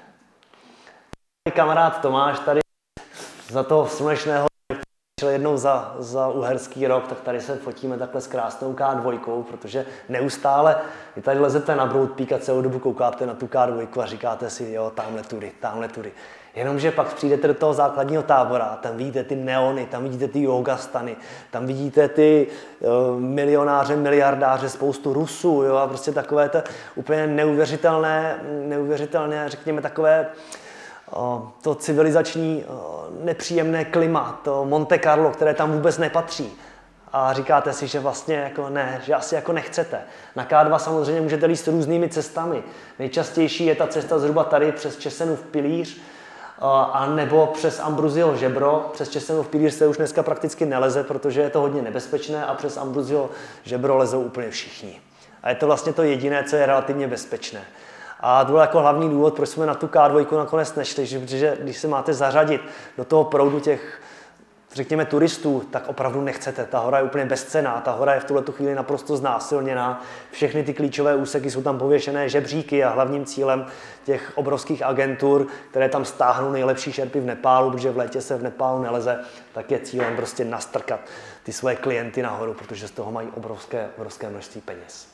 Kamarád Tomáš tady za toho slunečného šel jednou za, za uherský rok, tak tady se fotíme takhle s krásnou K dva, protože neustále vy tady lezete na Broad Peak a celou dobu koukáte na tu K dva a říkáte si, jo, tamhle tudy, tamhle tudy. Jenomže pak přijdete do toho základního tábora, tam vidíte ty neony, tam vidíte ty yoga stany, tam vidíte ty uh, milionáře, miliardáře, spoustu Rusů, jo, a prostě takové to úplně neuvěřitelné, neuvěřitelné, řekněme takové uh, to civilizační uh, nepříjemné klima, to Monte Carlo, které tam vůbec nepatří. A říkáte si, že vlastně jako ne, že asi jako nechcete. Na K dva samozřejmě můžete líst různými cestami. Nejčastější je ta cesta zhruba tady přes Česenův pilíř, a nebo přes Ambruzio žebro. Přes Česenův pilíř se už dneska prakticky neleze, protože je to hodně nebezpečné a přes Ambruzio žebro lezou úplně všichni. A je to vlastně to jediné, co je relativně bezpečné. A to byl jako hlavní důvod, proč jsme na tu K dva nakonec nešli, protože když se máte zařadit do toho proudu těch, řekněme, turistů, tak opravdu nechcete. Ta hora je úplně bezcenná, ta hora je v tuhletu chvíli naprosto znásilněná. Všechny ty klíčové úseky jsou tam pověšené žebříky a hlavním cílem těch obrovských agentur, které tam stáhnou nejlepší šerpy v Nepálu, protože v létě se v Nepálu neleze, tak je cílem prostě nastrkat ty své klienty nahoru, protože z toho mají obrovské, obrovské množství peněz.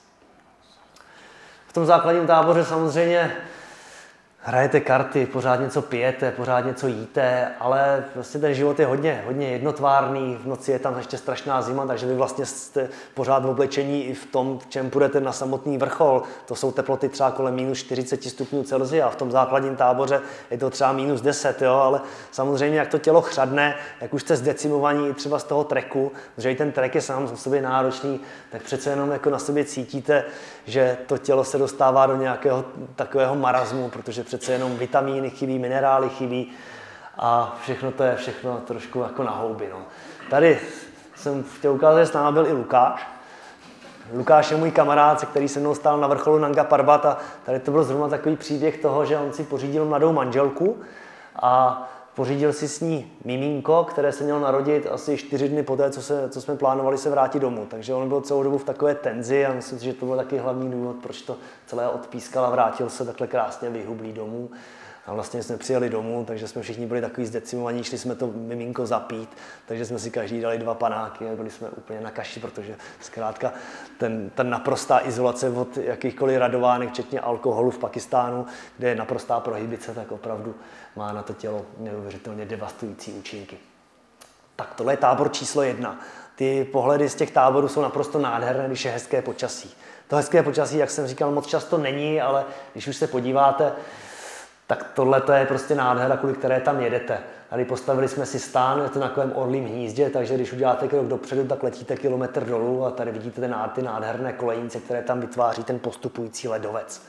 V tom základním táboře samozřejmě hrajete karty, pořád něco pijete, pořád něco jíte, ale vlastně ten život je hodně, hodně jednotvárný, v noci je tam ještě strašná zima, takže vy vlastně jste pořád v oblečení i v tom, v čem půjdete na samotný vrchol. To jsou teploty třeba kolem minus čtyřicet stupňů Celsia, v tom základním táboře je to třeba minus deset, jo, ale samozřejmě jak to tělo chřadne, jak už jste zdecimovaní i třeba z toho treku, protože i ten trek je sám o sobě náročný, tak přece jenom jako na sobě cítíte, že to tělo se dostává do nějakého takového marazmu, protože přece jenom vitamíny chybí, minerály chybí a všechno to je všechno trošku jako na houby. No. Tady jsem chtěl ukázat, že s námi byl i Lukáš. Lukáš je můj kamarád, se který se mnou stál na vrcholu Nanga Parbat a tady to byl zrovna takový příběh toho, že on si pořídil mladou manželku a pořídil si s ní miminko, které se mělo narodit asi čtyři dny poté, co, se, co jsme plánovali se vrátit domů. Takže on byl celou dobu v takové tenzi a myslím si, že to byl taky hlavní důvod, proč to celé odpískal a vrátil se takhle krásně vyhublý domů. A vlastně jsme přijeli domů, takže jsme všichni byli takový zdecimovaní, šli jsme to miminko zapít, takže jsme si každý dali dva panáky a byli jsme úplně na kaši, protože zkrátka ten, ten naprostá izolace od jakýchkoliv radovánek, včetně alkoholu v Pakistánu, kde je naprostá prohibice, tak opravdu má na to tělo neuvěřitelně devastující účinky. Tak tohle je tábor číslo jedna. Ty pohledy z těch táborů jsou naprosto nádherné, když je hezké počasí. To hezké počasí, jak jsem říkal, moc často není, ale když už se podíváte, tak tohle je prostě nádhera, kvůli které tam jedete. Tady postavili jsme si stán, je to na takovém orlím hnízdě, takže když uděláte krok dopředu, tak letíte kilometr dolů a tady vidíte ty, ty nádherné kolejnice, které tam vytváří ten postupující ledovec.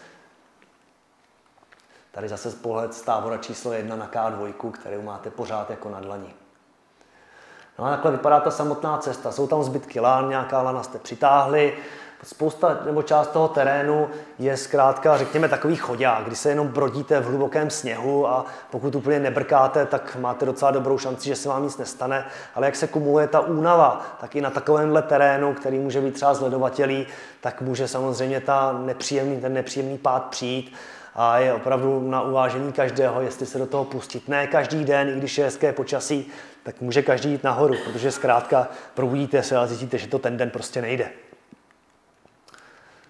Tady zase pohled z tábora číslo jedna na K dva, kterou máte pořád jako na dlani. No a takhle vypadá ta samotná cesta. Jsou tam zbytky lán, nějaká lana jste přitáhli. Spousta nebo část toho terénu je zkrátka, řekněme, takový chodák, kdy se jenom brodíte v hlubokém sněhu a pokud úplně nebrkáte, tak máte docela dobrou šanci, že se vám nic nestane. Ale jak se kumuluje ta únava, tak i na takovémhle terénu, který může být třeba zledovatelý, tak může samozřejmě ta nepříjemný, ten nepříjemný pád přijít. A je opravdu na uvážení každého, jestli se do toho pustit. Ne každý den, i když je hezké počasí, tak může každý jít nahoru, protože zkrátka probudíte se a zjistíte, že to ten den prostě nejde.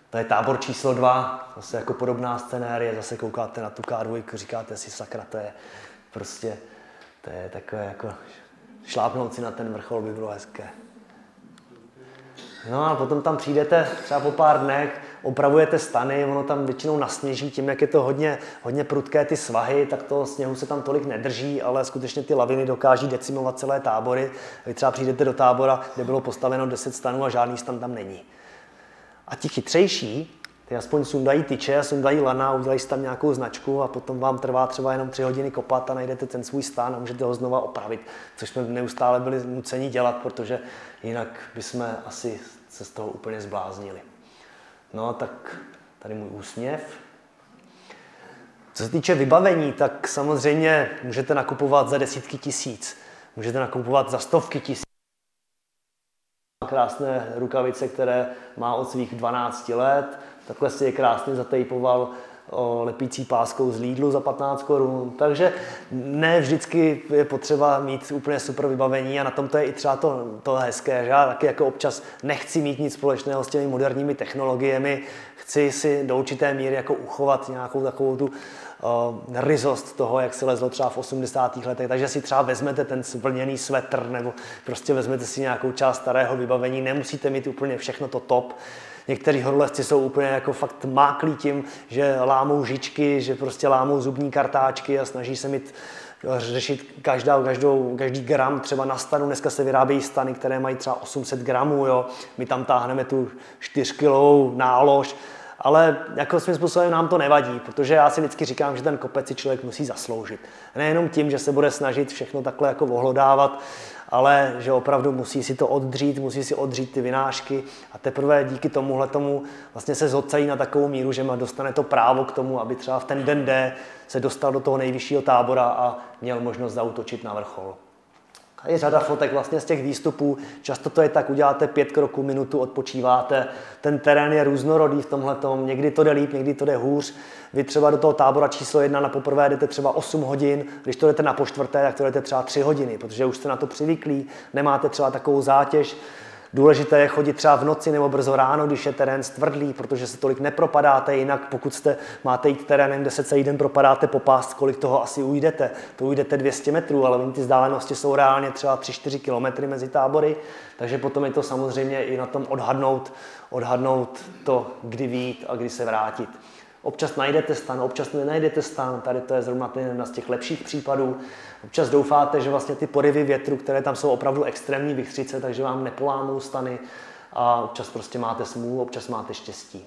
To je tábor číslo dva, zase jako podobná scenérie, zase koukáte na tu ká dva, říkáte si sakra, to je prostě, to je takové jako šlápnout si na ten vrchol by bylo hezké. No a potom tam přijdete třeba po pár dnech, opravujete stany, ono tam většinou nasněží, tím jak je to hodně, hodně prudké ty svahy, tak to sněhu se tam tolik nedrží, ale skutečně ty laviny dokáží decimovat celé tábory. Vy třeba přijdete do tábora, kde bylo postaveno deset stanů a žádný stan tam není. A ti chytřejší, ty aspoň sundají tyče, sundají lana, udělají si tam nějakou značku a potom vám trvá třeba jenom tři hodiny kopat a najdete ten svůj stan a můžete ho znova opravit, což jsme neustále byli nuceni dělat, protože jinak bychom asi se z toho úplně zbláznili. No tak tady můj úsměv. Co se týče vybavení, tak samozřejmě můžete nakupovat za desítky tisíc, můžete nakupovat za stovky tisíc. Krásné rukavice, které má od svých dvanácti let. Takhle si je krásně zatejpoval o lepící páskou z Lidlu za patnáct korun. Takže ne vždycky je potřeba mít úplně super vybavení a na tom to je i třeba to, to hezké, že já taky jako občas nechci mít nic společného s těmi moderními technologiemi, chci si do určité míry jako uchovat nějakou takovou tu uh, ryzost toho, jak se lezlo třeba v osmdesátých letech, takže si třeba vezmete ten vlněný svetr nebo prostě vezmete si nějakou část starého vybavení, nemusíte mít úplně všechno to top. Někteří horolezci jsou úplně jako fakt máklí tím, že lámou žičky, že prostě lámou zubní kartáčky a snaží se mít řešit každá, každou, každý gram třeba na stanu. Dneska se vyrábějí stany, které mají třeba osm set gramů, jo. My tam táhneme tu čtyřkilovou nálož, ale jako svým způsobem nám to nevadí, protože já si vždycky říkám, že ten kopec si člověk musí zasloužit. Nejenom tím, že se bude snažit všechno takhle jako ohlodávat, ale že opravdu musí si to oddřít, musí si oddřít ty vynášky a teprve díky tomuhle tomu vlastně se zodcají na takovou míru, že dostane to právo k tomu, aby třeba v ten den D se dostal do toho nejvyššího tábora a měl možnost zaútočit na vrchol. A je řada fotek vlastně z těch výstupů, často to je tak, uděláte pět kroků, minutu, odpočíváte, ten terén je různorodý v tomhletom, někdy to jde líp, někdy to jde hůř. Vy třeba do toho tábora číslo jedna na poprvé jdete třeba osm hodin, když to jdete na počtvrté, tak to jdete třeba tři hodiny, protože už jste na to přivyklí, nemáte třeba takovou zátěž. Důležité je chodit třeba v noci nebo brzo ráno, když je terén stvrdlý, protože se tolik nepropadáte, jinak pokud jste, máte jít terénem, kde se celý den propadáte po pás, kolik toho asi ujdete. To ujdete dvě stě metrů, ale ty vzdálenosti jsou reálně třeba tři čtyři kilometry mezi tábory, takže potom je to samozřejmě i na tom odhadnout, odhadnout to, kdy vyjít a kdy se vrátit. Občas najdete stan, občas nenajdete stan, tady to je zrovna jedna z těch lepších případů. Občas doufáte, že vlastně ty porivy větru, které tam jsou opravdu extrémní vichřice, takže vám nepolámou stany a občas prostě máte smůlu, občas máte štěstí.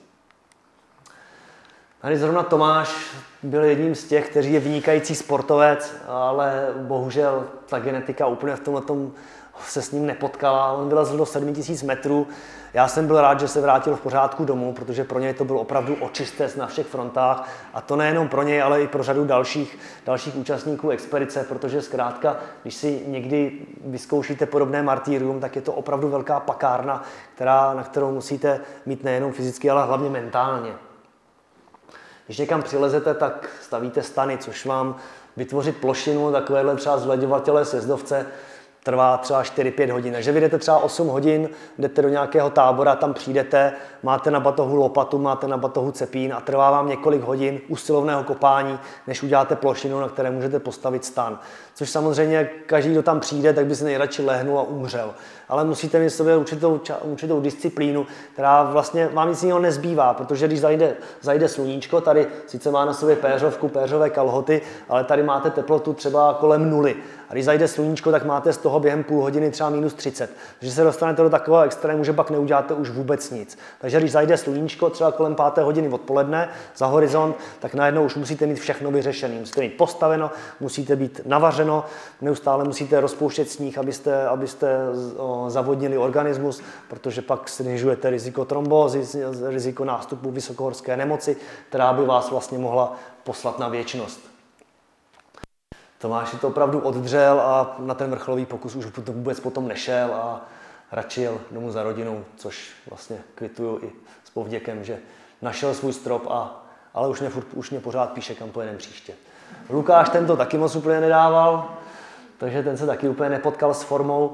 Tady zrovna Tomáš byl jedním z těch, kteří je vynikající sportovec, ale bohužel ta genetika úplně v tomhletom se s ním nepotkala. On vylezl do sedm tisíc metrů. Já jsem byl rád, že se vrátil v pořádku domů, protože pro něj to byl opravdu očistec na všech frontách. A to nejenom pro něj, ale i pro řadu dalších, dalších účastníků expedice, protože zkrátka, když si někdy vyzkoušíte podobné martýrium, tak je to opravdu velká pakárna, která, na kterou musíte mít nejenom fyzicky, ale hlavně mentálně. Když někam přilezete, tak stavíte stany, což vám vytvořit plošinu, takovéhle třeba zleďovatelé sjezdovce, trvá třeba čtyři pět hodin. Takže vy jdete třeba osm hodin, jdete do nějakého tábora, tam přijdete, máte na batohu lopatu, máte na batohu cepín a trvá vám několik hodin usilovného kopání, než uděláte plošinu, na které můžete postavit stan. Což samozřejmě každý, kdo tam přijde, tak by se nejradši lehnul a umřel. Ale musíte mít sobě určitou, určitou disciplínu, která vlastně vám nic jiného nezbývá, protože když zajde, zajde sluníčko, tady sice má na sobě péřovku, péřové kalhoty, ale tady máte teplotu třeba kolem nuly. A když zajde sluníčko, tak máte z toho během půl hodiny třeba minus třicet. Takže se dostanete do takového extrému, že pak neuděláte už vůbec nic. Takže když zajde sluníčko třeba kolem páté hodiny odpoledne za horizont, tak najednou už musíte mít všechno vyřešené. Musíte mít postaveno, musíte být navařeno, neustále musíte rozpouštět sníh, abyste, abyste o, zavodnili organismus, protože pak snižujete riziko trombózy, riziko nástupu vysokohorské nemoci, která by vás vlastně mohla poslat na věčnost. Tomáš to opravdu oddřel a na ten vrcholový pokus už vůbec potom nešel a radši jel domů za rodinou, což vlastně kvituju i s povděkem, že našel svůj strop, a, ale už mě, furt, už mě pořád píše, kam pojedeme příště. Lukáš ten to taky moc úplně nedával, takže ten se taky úplně nepotkal s formou.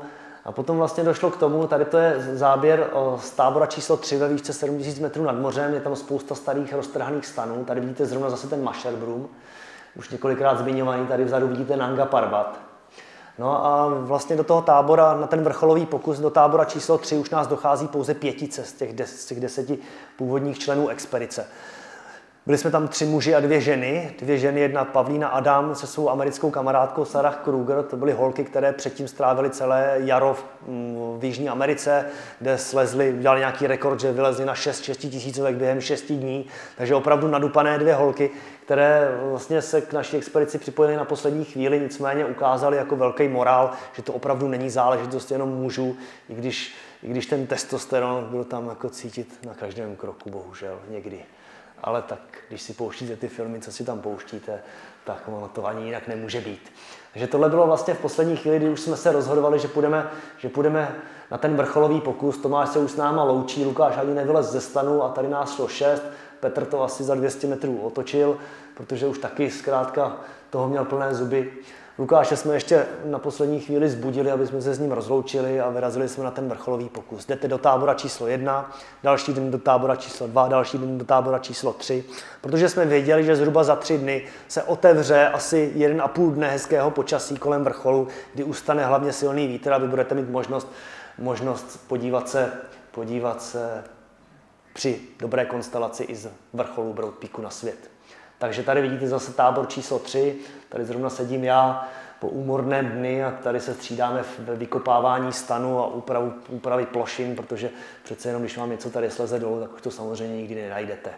A potom vlastně došlo k tomu, tady to je záběr z tábora číslo tři ve výšce sedm tisíc metrů nad mořem, je tam spousta starých roztrhaných stanů, tady vidíte zrovna zase ten Masherbrum, už několikrát zmiňovaný, tady vzadu vidíte Nanga Parbat. No a vlastně do toho tábora, na ten vrcholový pokus, do tábora číslo tři už nás dochází pouze pětice z těch, des, z těch deseti původních členů expedice. Byli jsme tam tři muži a dvě ženy. Dvě ženy, jedna Pavlína Adam se svou americkou kamarádkou Sarah Kruger. To byly holky, které předtím strávily celé jaro v, v Jižní Americe, kde slezli, udělali nějaký rekord, že vylezli na šest šestitisícovek během šesti dní. Takže opravdu nadupané dvě holky, které vlastně se k naší expedici připojily na poslední chvíli, nicméně ukázaly jako velký morál, že to opravdu není záležitost jenom mužů, i když, i když ten testosteron byl tam jako cítit na každém kroku, bohužel, někdy. Ale tak, když si pouštíte ty filmy, co si tam pouštíte, tak ono to ani jinak nemůže být. Takže tohle bylo vlastně v poslední chvíli, kdy už jsme se rozhodovali, že půjdeme, že půjdeme na ten vrcholový pokus. Tomáš se už s náma loučí, Lukáš ani nevylez ze stanu a tady nás šlo šest. Petr to asi za dvě stě metrů otočil, protože už taky zkrátka toho měl plné zuby. Lukáše jsme ještě na poslední chvíli zbudili, aby jsme se s ním rozloučili a vyrazili jsme na ten vrcholový pokus. Jdete do tábora číslo jedna, další den do tábora číslo dva, další den do tábora číslo tři, protože jsme věděli, že zhruba za tři dny se otevře asi jeden a půl dne hezkého počasí kolem vrcholu, kdy ustane hlavně silný vítr a vy budete mít možnost, možnost podívat se, podívat se při dobré konstelaci i z vrcholu Broad Peaku na svět. Takže tady vidíte zase tábor číslo tři, tady zrovna sedím já po úmorném dny a tady se střídáme ve vykopávání stanu a úpravu, úpravy plošin, protože přece jenom, když vám něco tady sleze dolů, tak už to samozřejmě nikdy nenajdete.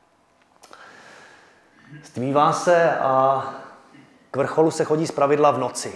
Stmívá se a k vrcholu se chodí zpravidla v noci.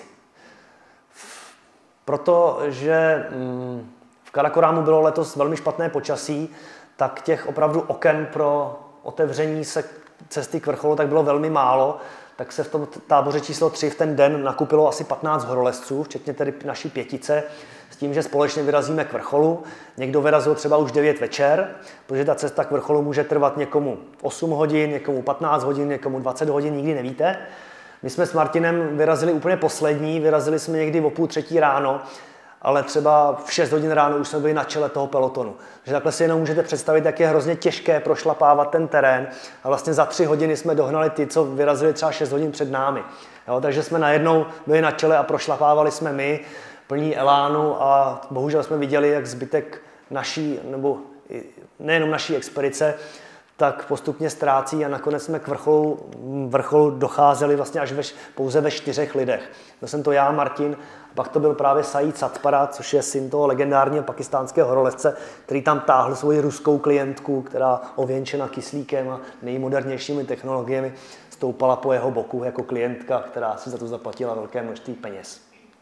Protože v Karakorámu bylo letos velmi špatné počasí, tak těch opravdu oken pro otevření se cesty k vrcholu tak bylo velmi málo, tak se v tom táboře číslo tři v ten den nakupilo asi patnáct horolezců, včetně tedy naší pětice, s tím, že společně vyrazíme k vrcholu. Někdo vyrazil třeba už devět večer, protože ta cesta k vrcholu může trvat někomu osm hodin, někomu patnáct hodin, někomu dvacet hodin, nikdy nevíte. My jsme s Martinem vyrazili úplně poslední, vyrazili jsme někdy o půl třetí ráno, ale třeba v šest hodin ráno už jsme byli na čele toho pelotonu. Takže takhle si jenom můžete představit, jak je hrozně těžké prošlapávat ten terén. A vlastně za tři hodiny jsme dohnali ty, co vyrazili třeba šest hodin před námi. Jo, takže jsme najednou byli na čele a prošlapávali jsme my, plní elánu a bohužel jsme viděli, jak zbytek naší, nebo nejenom naší expedice, tak postupně ztrácí a nakonec jsme k vrcholu, vrcholu docházeli vlastně až ve, pouze ve čtyřech lidech. To jsem to já, Martin, a pak to byl právě Said Satpara, což je syn toho legendárního pakistánského horolezce, který tam táhl svoji ruskou klientku, která ověnčena kyslíkem a nejmodernějšími technologiemi stoupala po jeho boku jako klientka, která si za to zaplatila velké množství peněz.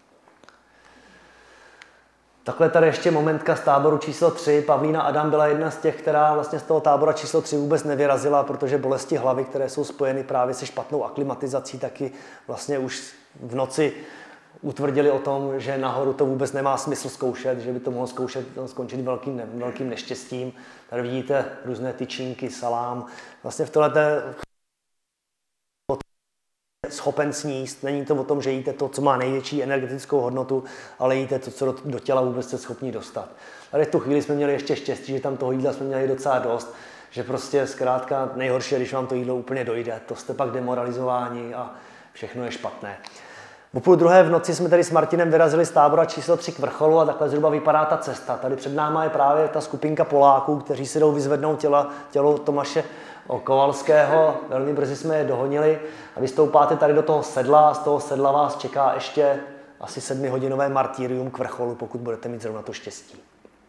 Takhle tady ještě momentka z táboru číslo tři. Pavlína Adam byla jedna z těch, která vlastně z toho tábora číslo tři vůbec nevyrazila, protože bolesti hlavy, které jsou spojeny právě se špatnou aklimatizací, taky vlastně už v noci utvrdili o tom, že nahoru to vůbec nemá smysl zkoušet, že by to mohlo zkoušet, skončit velkým, velkým neštěstím. Tady vidíte různé tyčinky, salám. Vlastně v tohleté schopen sníst. Není to o tom, že jíte to, co má největší energetickou hodnotu, ale jíte to, co do, do těla vůbec jste schopni dostat. Tady v tu chvíli jsme měli ještě štěstí, že tam toho jídla jsme měli docela dost, že prostě zkrátka nejhorší, když vám to jídlo úplně dojde, to jste pak demoralizováni a všechno je špatné. O půl druhé v noci jsme tady s Martinem vyrazili z tábora číslo tři k vrcholu a takhle zhruba vypadá ta cesta. Tady před náma je právě ta skupinka Poláků, kteří si jdou vyzvednout těla, tělo Tomáše Kovalského. Velmi brzy jsme je dohonili a vystoupáte tady do toho sedla a z toho sedla vás čeká ještě asi sedmihodinové martýrium k vrcholu, pokud budete mít zrovna to štěstí.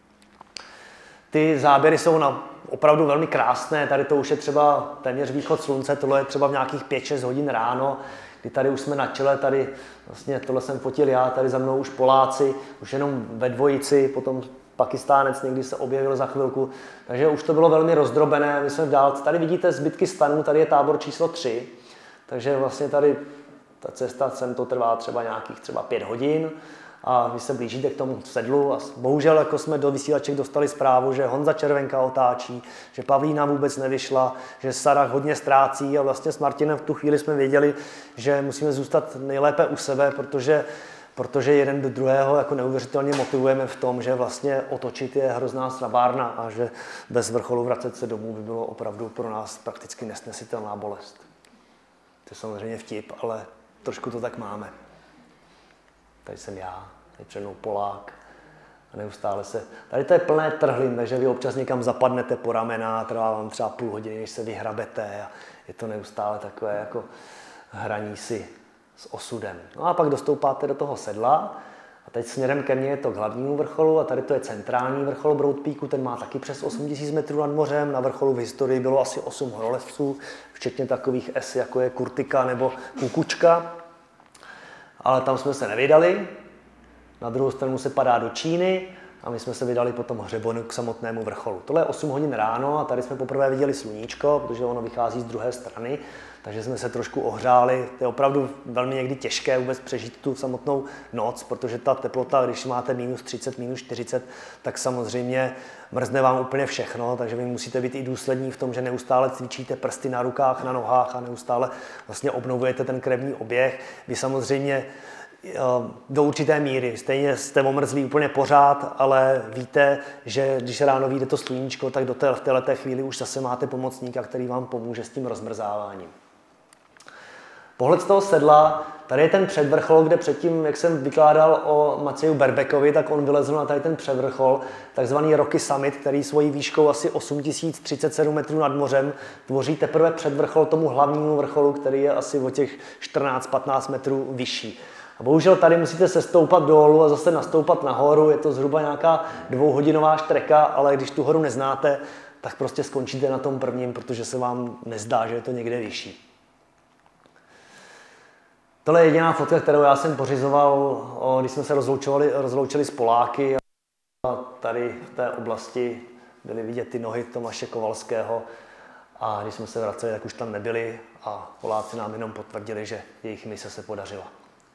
Ty záběry jsou na opravdu velmi krásné. Tady to už je třeba téměř východ slunce, tohle je třeba v nějakých pět šest hodin ráno, kdy tady už jsme na čele, tady vlastně tohle jsem fotil já, tady za mnou už Poláci, už jenom ve dvojici, potom Pakistánec někdy se objevil za chvilku, takže už to bylo velmi rozdrobené, my jsme v dálce. Tady vidíte zbytky stanů, tady je tábor číslo tři, takže vlastně tady ta cesta sem to trvá třeba nějakých třeba pět hodin a vy se blížíte k tomu sedlu a bohužel jako jsme do vysílaček dostali zprávu, že Honza Červenka otáčí, že Pavlína vůbec nevyšla, že Sarah hodně ztrácí a vlastně s Martinem v tu chvíli jsme věděli, že musíme zůstat nejlépe u sebe, protože protože jeden do druhého jako neuvěřitelně motivujeme v tom, že vlastně otočit je hrozná srabárna a že bez vrcholu vracet se domů by bylo opravdu pro nás prakticky nesnesitelná bolest. To je samozřejmě vtip, ale trošku to tak máme. Tady jsem já, tady před mnou Polák a neustále se... Tady to je plné trhlin, takže vy občas někam zapadnete po ramena, trvá vám třeba půl hodiny, než se vyhrabete a je to neustále takové jako hraní si s osudem. No a pak dostoupáte do toho sedla a teď směrem ke mně je to k hlavnímu vrcholu a tady to je centrální vrchol Broad Peaku, ten má taky přes osm tisíc metrů nad mořem. Na vrcholu v historii bylo asi osm horolezců, včetně takových es, jako je Kurtika nebo Kukučka. Ale tam jsme se nevydali. Na druhou stranu se padá do Číny a my jsme se vydali po tom hřebonu k samotnému vrcholu. Tohle je osm hodin ráno a tady jsme poprvé viděli sluníčko, protože ono vychází z druhé strany, takže jsme se trošku ohřáli. To je opravdu velmi někdy těžké vůbec přežít tu samotnou noc, protože ta teplota, když máte minus třicet, minus čtyřicet, tak samozřejmě mrzne vám úplně všechno, takže vy musíte být i důslední v tom, že neustále cvičíte prsty na rukách, na nohách a neustále vlastně obnovujete ten krevní oběh. Vy samozřejmě do určité míry. Stejně jste omrzlí úplně pořád, ale víte, že když ráno vyjde to sluníčko, tak do té, v této chvíli už zase máte pomocníka, který vám pomůže s tím rozmrzáváním. Pohled z toho sedla, tady je ten předvrchol, kde předtím, jak jsem vykládal o Matěju Berbekovi, tak on vylezl na tady ten předvrchol, takzvaný Rocky Summit, který svojí výškou asi osm tisíc třicet sedm metrů nad mořem tvoří teprve předvrchol tomu hlavnímu vrcholu, který je asi o těch čtrnáct patnáct metrů vyšší. A bohužel tady musíte sestoupat dolů a zase nastoupat nahoru, je to zhruba nějaká dvouhodinová štreka, ale když tu horu neznáte, tak prostě skončíte na tom prvním, protože se vám nezdá, že je to někde vyšší. Tohle je jediná fotka, kterou já jsem pořizoval, když jsme se rozloučili, rozloučili s Poláky. A tady v té oblasti byly vidět ty nohy Tomáše Kovalského. A když jsme se vraceli, tak už tam nebyli a Poláci nám jenom potvrdili, že jejich mise se podařila.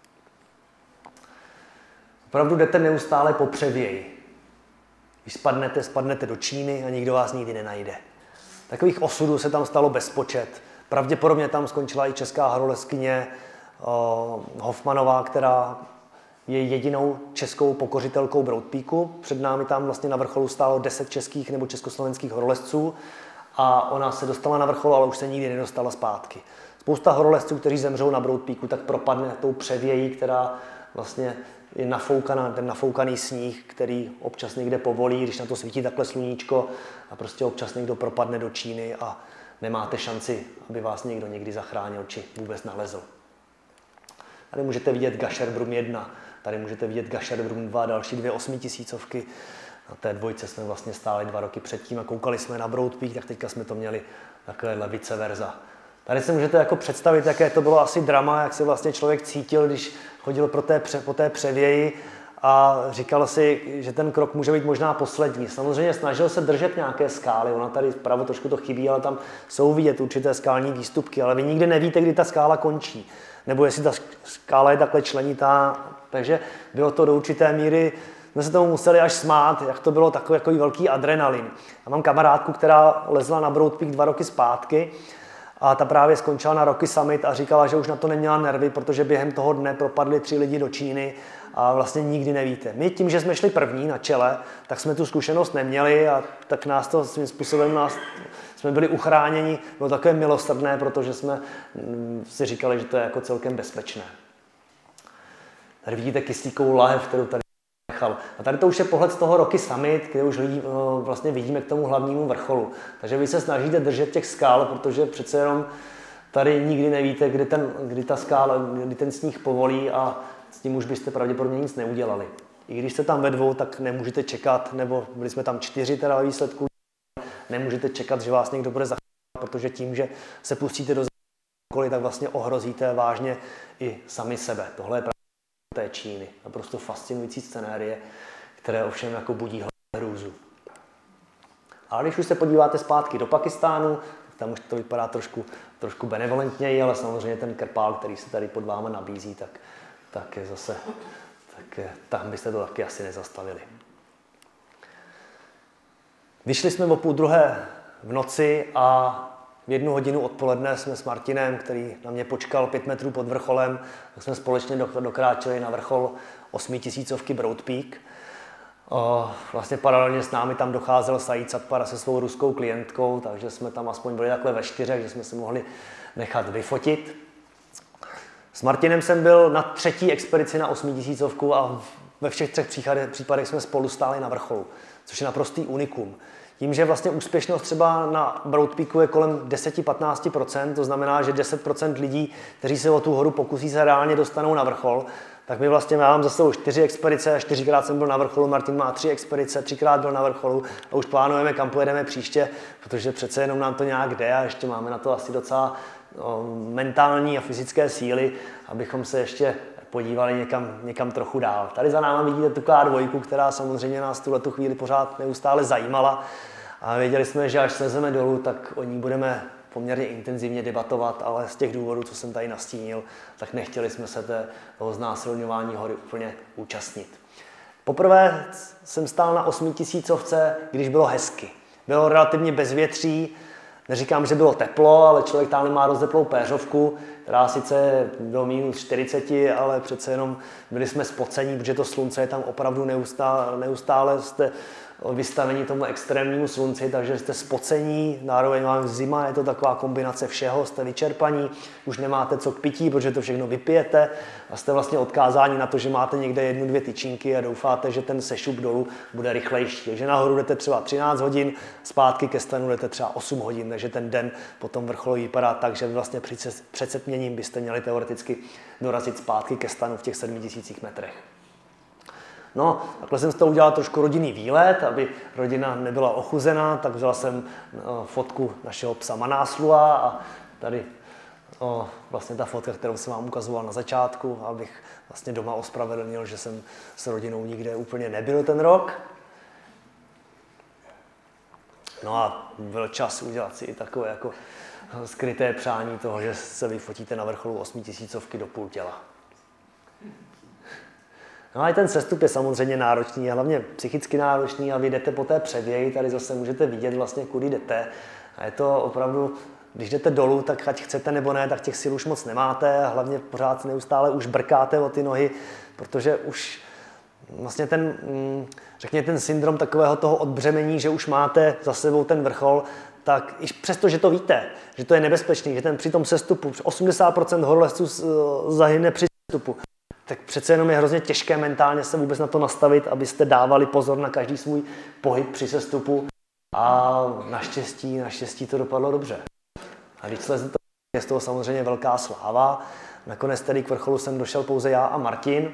Opravdu jdete neustále po převěji. Když spadnete, spadnete do Číny a nikdo vás nikdy nenajde. Takových osudů se tam stalo bezpočet. Pravděpodobně tam skončila i česká horolezkyně Hofmanová, která je jedinou českou pokořitelkou Broad Peaku. Před námi tam vlastně na vrcholu stálo deset českých nebo československých horolezců a ona se dostala na vrchol, ale už se nikdy nedostala zpátky. Spousta horolezců, kteří zemřou na Broad Peaku, tak propadne tou převějí, která vlastně je nafoukaná, ten nafoukaný sníh, který občas někde povolí, když na to svítí takhle sluníčko a prostě občas někdo propadne do Číny a nemáte šanci, aby vás někdo někdy zachránil či vůbec nalezl. Tady můžete vidět Gasherbrum jedna, tady můžete vidět Gasherbrum dva, další dvě osmitisícovky. Na té dvojce jsme vlastně stáli dva roky předtím a koukali jsme na Broad Peak, tak teďka jsme to měli takovéhle vice versa. Tady si můžete jako představit, jaké to bylo asi drama, jak se vlastně člověk cítil, když chodil po té, po té převěji a říkal si, že ten krok může být možná poslední. Samozřejmě snažil se držet nějaké skály, ona tady vpravo trošku to chybí, ale tam jsou vidět určité skální výstupky, ale vy nikdy nevíte, kdy ta skála končí, nebo jestli ta skála je takhle členitá, takže bylo to do určité míry, jsme se tomu museli až smát, jak to bylo takový, takový velký adrenalin. Já mám kamarádku, která lezla na Broad Peak dva roky zpátky, a ta právě skončila na Rocky Summit a říkala, že už na to neměla nervy, protože během toho dne propadli tři lidi do Číny a vlastně nikdy nevíte. My tím, že jsme šli první na čele, tak jsme tu zkušenost neměli a tak nás to svým způsobem nás, jsme byli uchráněni. Bylo takové milosrdné, protože jsme si říkali, že to je jako celkem bezpečné. Tady vidíte kyslíkovou lahev, kterou tady nechal. A tady to už je pohled z toho Rocky Summit, kde už lidi, vlastně vidíme k tomu hlavnímu vrcholu. Takže vy se snažíte držet těch skal, protože přece jenom tady nikdy nevíte, kdy, ten, kdy ta skála, kdy ten sníh povolí a s tím už byste pravděpodobně nic neudělali. I když jste tam ve dvou, tak nemůžete čekat, nebo byli jsme tam čtyři teda ve výsledku, nemůžete čekat, že vás někdo bude zachránit, protože tím, že se pustíte do zákoly, tak vlastně ohrozíte vážně i sami sebe. Tohle je té Číny. Naprosto fascinující scenérie, které ovšem jako budí hrůzu. Ale když už se podíváte zpátky do Pakistánu, tam už to vypadá trošku, trošku benevolentněji, ale samozřejmě ten krpál, který se tady pod váma nabízí, tak, tak je zase, tak je, tam byste to taky asi nezastavili. Vyšli jsme o půl druhé v noci a v jednu hodinu odpoledne jsme s Martinem, který na mě počkal pět metrů pod vrcholem, tak jsme společně dokráčeli na vrchol osmitisícovky Broad Peak. Vlastně paralelně s námi tam docházel Said Satpara se svou ruskou klientkou, takže jsme tam aspoň byli takhle ve čtyřech, že jsme se mohli nechat vyfotit. S Martinem jsem byl na třetí expedici na osmitisícovku a ve všech třech případech jsme spolu stáli na vrcholu, což je naprostý unikum. Tím, že vlastně úspěšnost třeba na Broad Peaku je kolem deset až patnáct procent, to znamená, že deset procent lidí, kteří se o tu horu pokusí, se reálně dostanou na vrchol, tak my vlastně mám za sebou čtyři expedice, a čtyřikrát jsem byl na vrcholu, Martin má tři expedice, třikrát byl na vrcholu a už plánujeme, kam pojedeme příště, protože přece jenom nám to nějak jde a ještě máme na to asi docela no, mentální a fyzické síly, abychom se ještě podívali někam, někam trochu dál. Tady za námi vidíte tu K dva, která samozřejmě nás tuhletu chvíli pořád neustále zajímala a věděli jsme, že až slezeme dolů, tak o ní budeme poměrně intenzivně debatovat, ale z těch důvodů, co jsem tady nastínil, tak nechtěli jsme se té, toho znásilňování hory úplně účastnit. Poprvé jsem stál na osmitisícovce, když bylo hezky. Bylo relativně bezvětří, neříkám, že bylo teplo, ale člověk tam má rozteplou péřovku, která sice do minus čtyřicet, ale přece jenom byli jsme spocení, protože to slunce je tam opravdu neustále, neustále jste vystavení tomu extrémnímu slunci, takže jste spocení, nároveň vám zima, je to taková kombinace všeho, jste vyčerpaní, už nemáte co k pití, protože to všechno vypijete a jste vlastně odkázáni na to, že máte někde jednu, dvě tyčinky a doufáte, že ten sešup dolů bude rychlejší. Takže nahoru jdete třeba třináct hodin, zpátky ke stanu jdete třeba osm hodin, takže ten den potom vrcholový vypadá tak, že vlastně před setměním byste měli teoreticky dorazit zpátky ke stanu v těch sedmi tisících metrech. No, takhle jsem z toho udělal trošku rodinný výlet, aby rodina nebyla ochuzená, tak vzal jsem no, fotku našeho psa Manáslua a tady no, vlastně ta fotka, kterou jsem vám ukazoval na začátku, abych vlastně doma ospravedlnil, že jsem s rodinou nikde úplně nebyl ten rok. No a byl čas udělat si i takové jako skryté přání toho, že se vyfotíte na vrcholu osmitisícovky do půl těla. No a i ten sestup je samozřejmě náročný, hlavně psychicky náročný a vy jdete po té přeději, tady zase můžete vidět vlastně, kudy jdete. A je to opravdu, když jdete dolů, tak ať chcete nebo ne, tak těch sil už moc nemáte a hlavně pořád neustále už brkáte o ty nohy, protože už vlastně ten, řekněme, ten syndrom takového toho odbřemení, že už máte za sebou ten vrchol, tak i přesto, že to víte, že to je nebezpečný, že ten při tom sestupu, osmdesát procent horolezců zahyne při sestupu, tak přece jenom je hrozně těžké mentálně se vůbec na to nastavit, abyste dávali pozor na každý svůj pohyb při sestupu. A naštěstí, naštěstí to dopadlo dobře. A když slezete, je z toho samozřejmě velká sláva. Nakonec tedy k vrcholu jsem došel pouze já a Martin.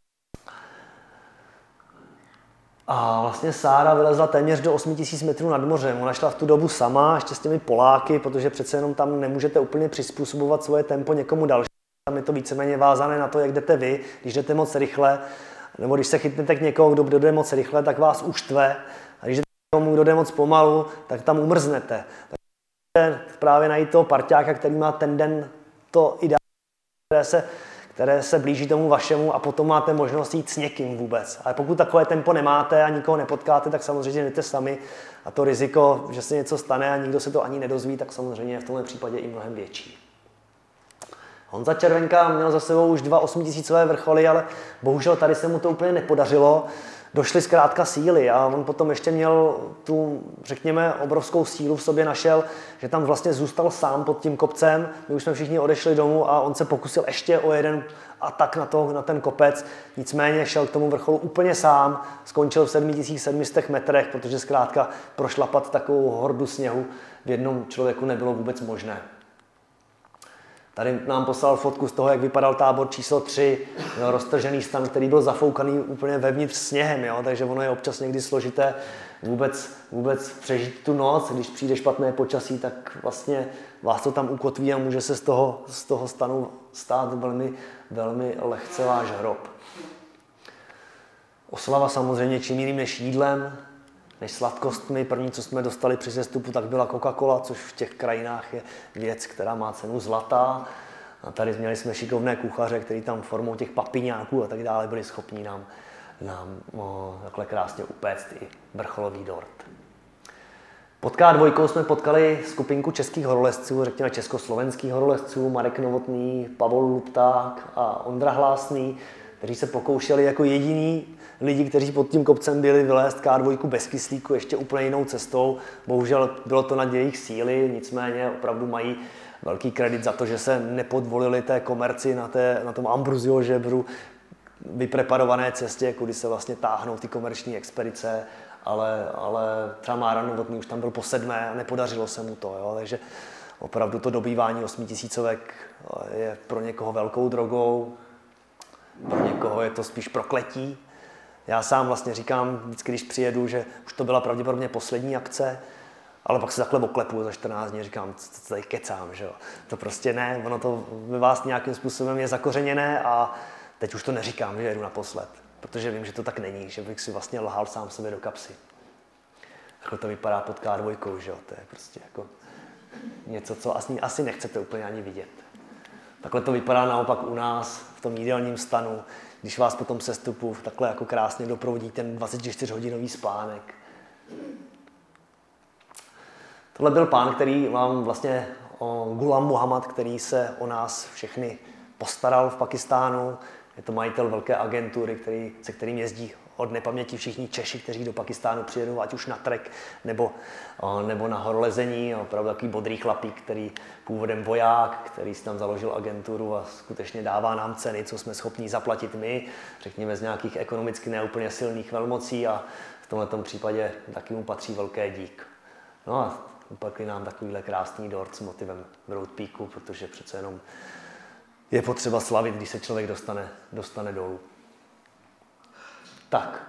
A vlastně Sára vylezla téměř do osmi tisíc metrů nad mořem. Ona šla v tu dobu sama, ještě s těmi Poláky, protože přece jenom tam nemůžete úplně přizpůsobovat svoje tempo někomu dalšímu. Tam je to víceméně vázané na to, jak jdete vy. Když jdete moc rychle, nebo když se chytnete k někoho, kdo jde moc rychle, tak vás uštve. A když jdete k někomu, kdo jde moc pomalu, tak tam umrznete. Tak musíte právě najít toho parťáka, který má ten den to ideální, které se, které se blíží tomu vašemu a potom máte možnost jít s někým vůbec. Ale pokud takové tempo nemáte a nikoho nepotkáte, tak samozřejmě jdete sami a to riziko, že se něco stane a nikdo se to ani nedozví, tak samozřejmě je v tomhle případě i mnohem větší. Honza Červenka měl za sebou už dva osmitisícové vrcholy, ale bohužel tady se mu to úplně nepodařilo. Došly zkrátka síly a on potom ještě měl tu, řekněme, obrovskou sílu v sobě našel, že tam vlastně zůstal sám pod tím kopcem. My už jsme všichni odešli domů a on se pokusil ještě o jeden atak na, to, na ten kopec. Nicméně šel k tomu vrcholu úplně sám, skončil v sedmi tisících sedmi stech metrech, protože zkrátka prošlapat takovou hordu sněhu v jednom člověku nebylo vůbec možné. Tady nám poslal fotku z toho, jak vypadal tábor číslo tři, jo, roztržený stan, který byl zafoukaný úplně vevnitř sněhem, jo, takže ono je občas někdy složité vůbec, vůbec přežít tu noc. Když přijde špatné počasí, tak vlastně vás to tam ukotví a může se z toho, z toho stanu stát velmi, velmi lehce váš hrob. Oslava samozřejmě čím jiným než jídlem, než sladkostmi. První, co jsme dostali při sestupu, tak byla Coca-Cola, což v těch krajinách je věc, která má cenu zlata. A tady měli jsme šikovné kuchaře, kteří tam formou těch papiňáků a tak dále byli schopni nám, nám o, takhle krásně upéct i vrcholový dort. Pod ká dvojkou jsme potkali skupinku českých horolezců, řekněme československých horolezců, Marek Novotný, Pavol Lupták a Ondra Hlásný, kteří se pokoušeli jako jediní lidi, kteří pod tím kopcem byli, vylézt ká dvojku bez kyslíku ještě úplně jinou cestou. Bohužel bylo to nad jejich síly, nicméně opravdu mají velký kredit za to, že se nepodvolili té komerci na, té, na tom Ambruzio žebru, vypreparované cestě, kudy se vlastně táhnou ty komerční expedice, ale, ale třeba Mára Novotný už tam byl po sedmé a nepodařilo se mu to. Jo? Takže opravdu to dobývání osmitisícovek je pro někoho velkou drogou, pro někoho je to spíš prokletí. Já sám vlastně říkám vždycky, když přijedu, že už to byla pravděpodobně poslední akce, ale pak se takhle oklepuju za čtrnáct dní a říkám, co tady kecám, že jo. To prostě ne, ono to ve vás nějakým způsobem je zakořeněné a teď už to neříkám, že jedu naposled, protože vím, že to tak není, že bych si vlastně lhal sám sobě do kapsy. Takhle to vypadá pod ká dvojkou, že jo, to je prostě jako něco, co asi, asi nechcete úplně ani vidět. Takhle to vypadá naopak u nás v tom jídelním stanu, když vás po tom sestupu takhle jako krásně doprovodí ten dvacetičtyřhodinový spánek. Tohle byl pán, který mám vlastně Ghulam Muhammad, který se o nás všechny postaral v Pakistánu. Je to majitel velké agentury, který, se kterým jezdí od nepaměti všichni Češi, kteří do Pakistánu přijedou, ať už na trek nebo, nebo na horolezení. Opravdu takový bodrý chlapík, který původem voják, který si tam založil agenturu a skutečně dává nám ceny, co jsme schopni zaplatit my, řekněme z nějakých ekonomicky neúplně silných velmocí a v tomto případě taky mu patří velké dík. No a upakli nám takovýhle krásný dort s motivem Road Peaku, protože přece jenom je potřeba slavit, když se člověk dostane, dostane dolů. Tak.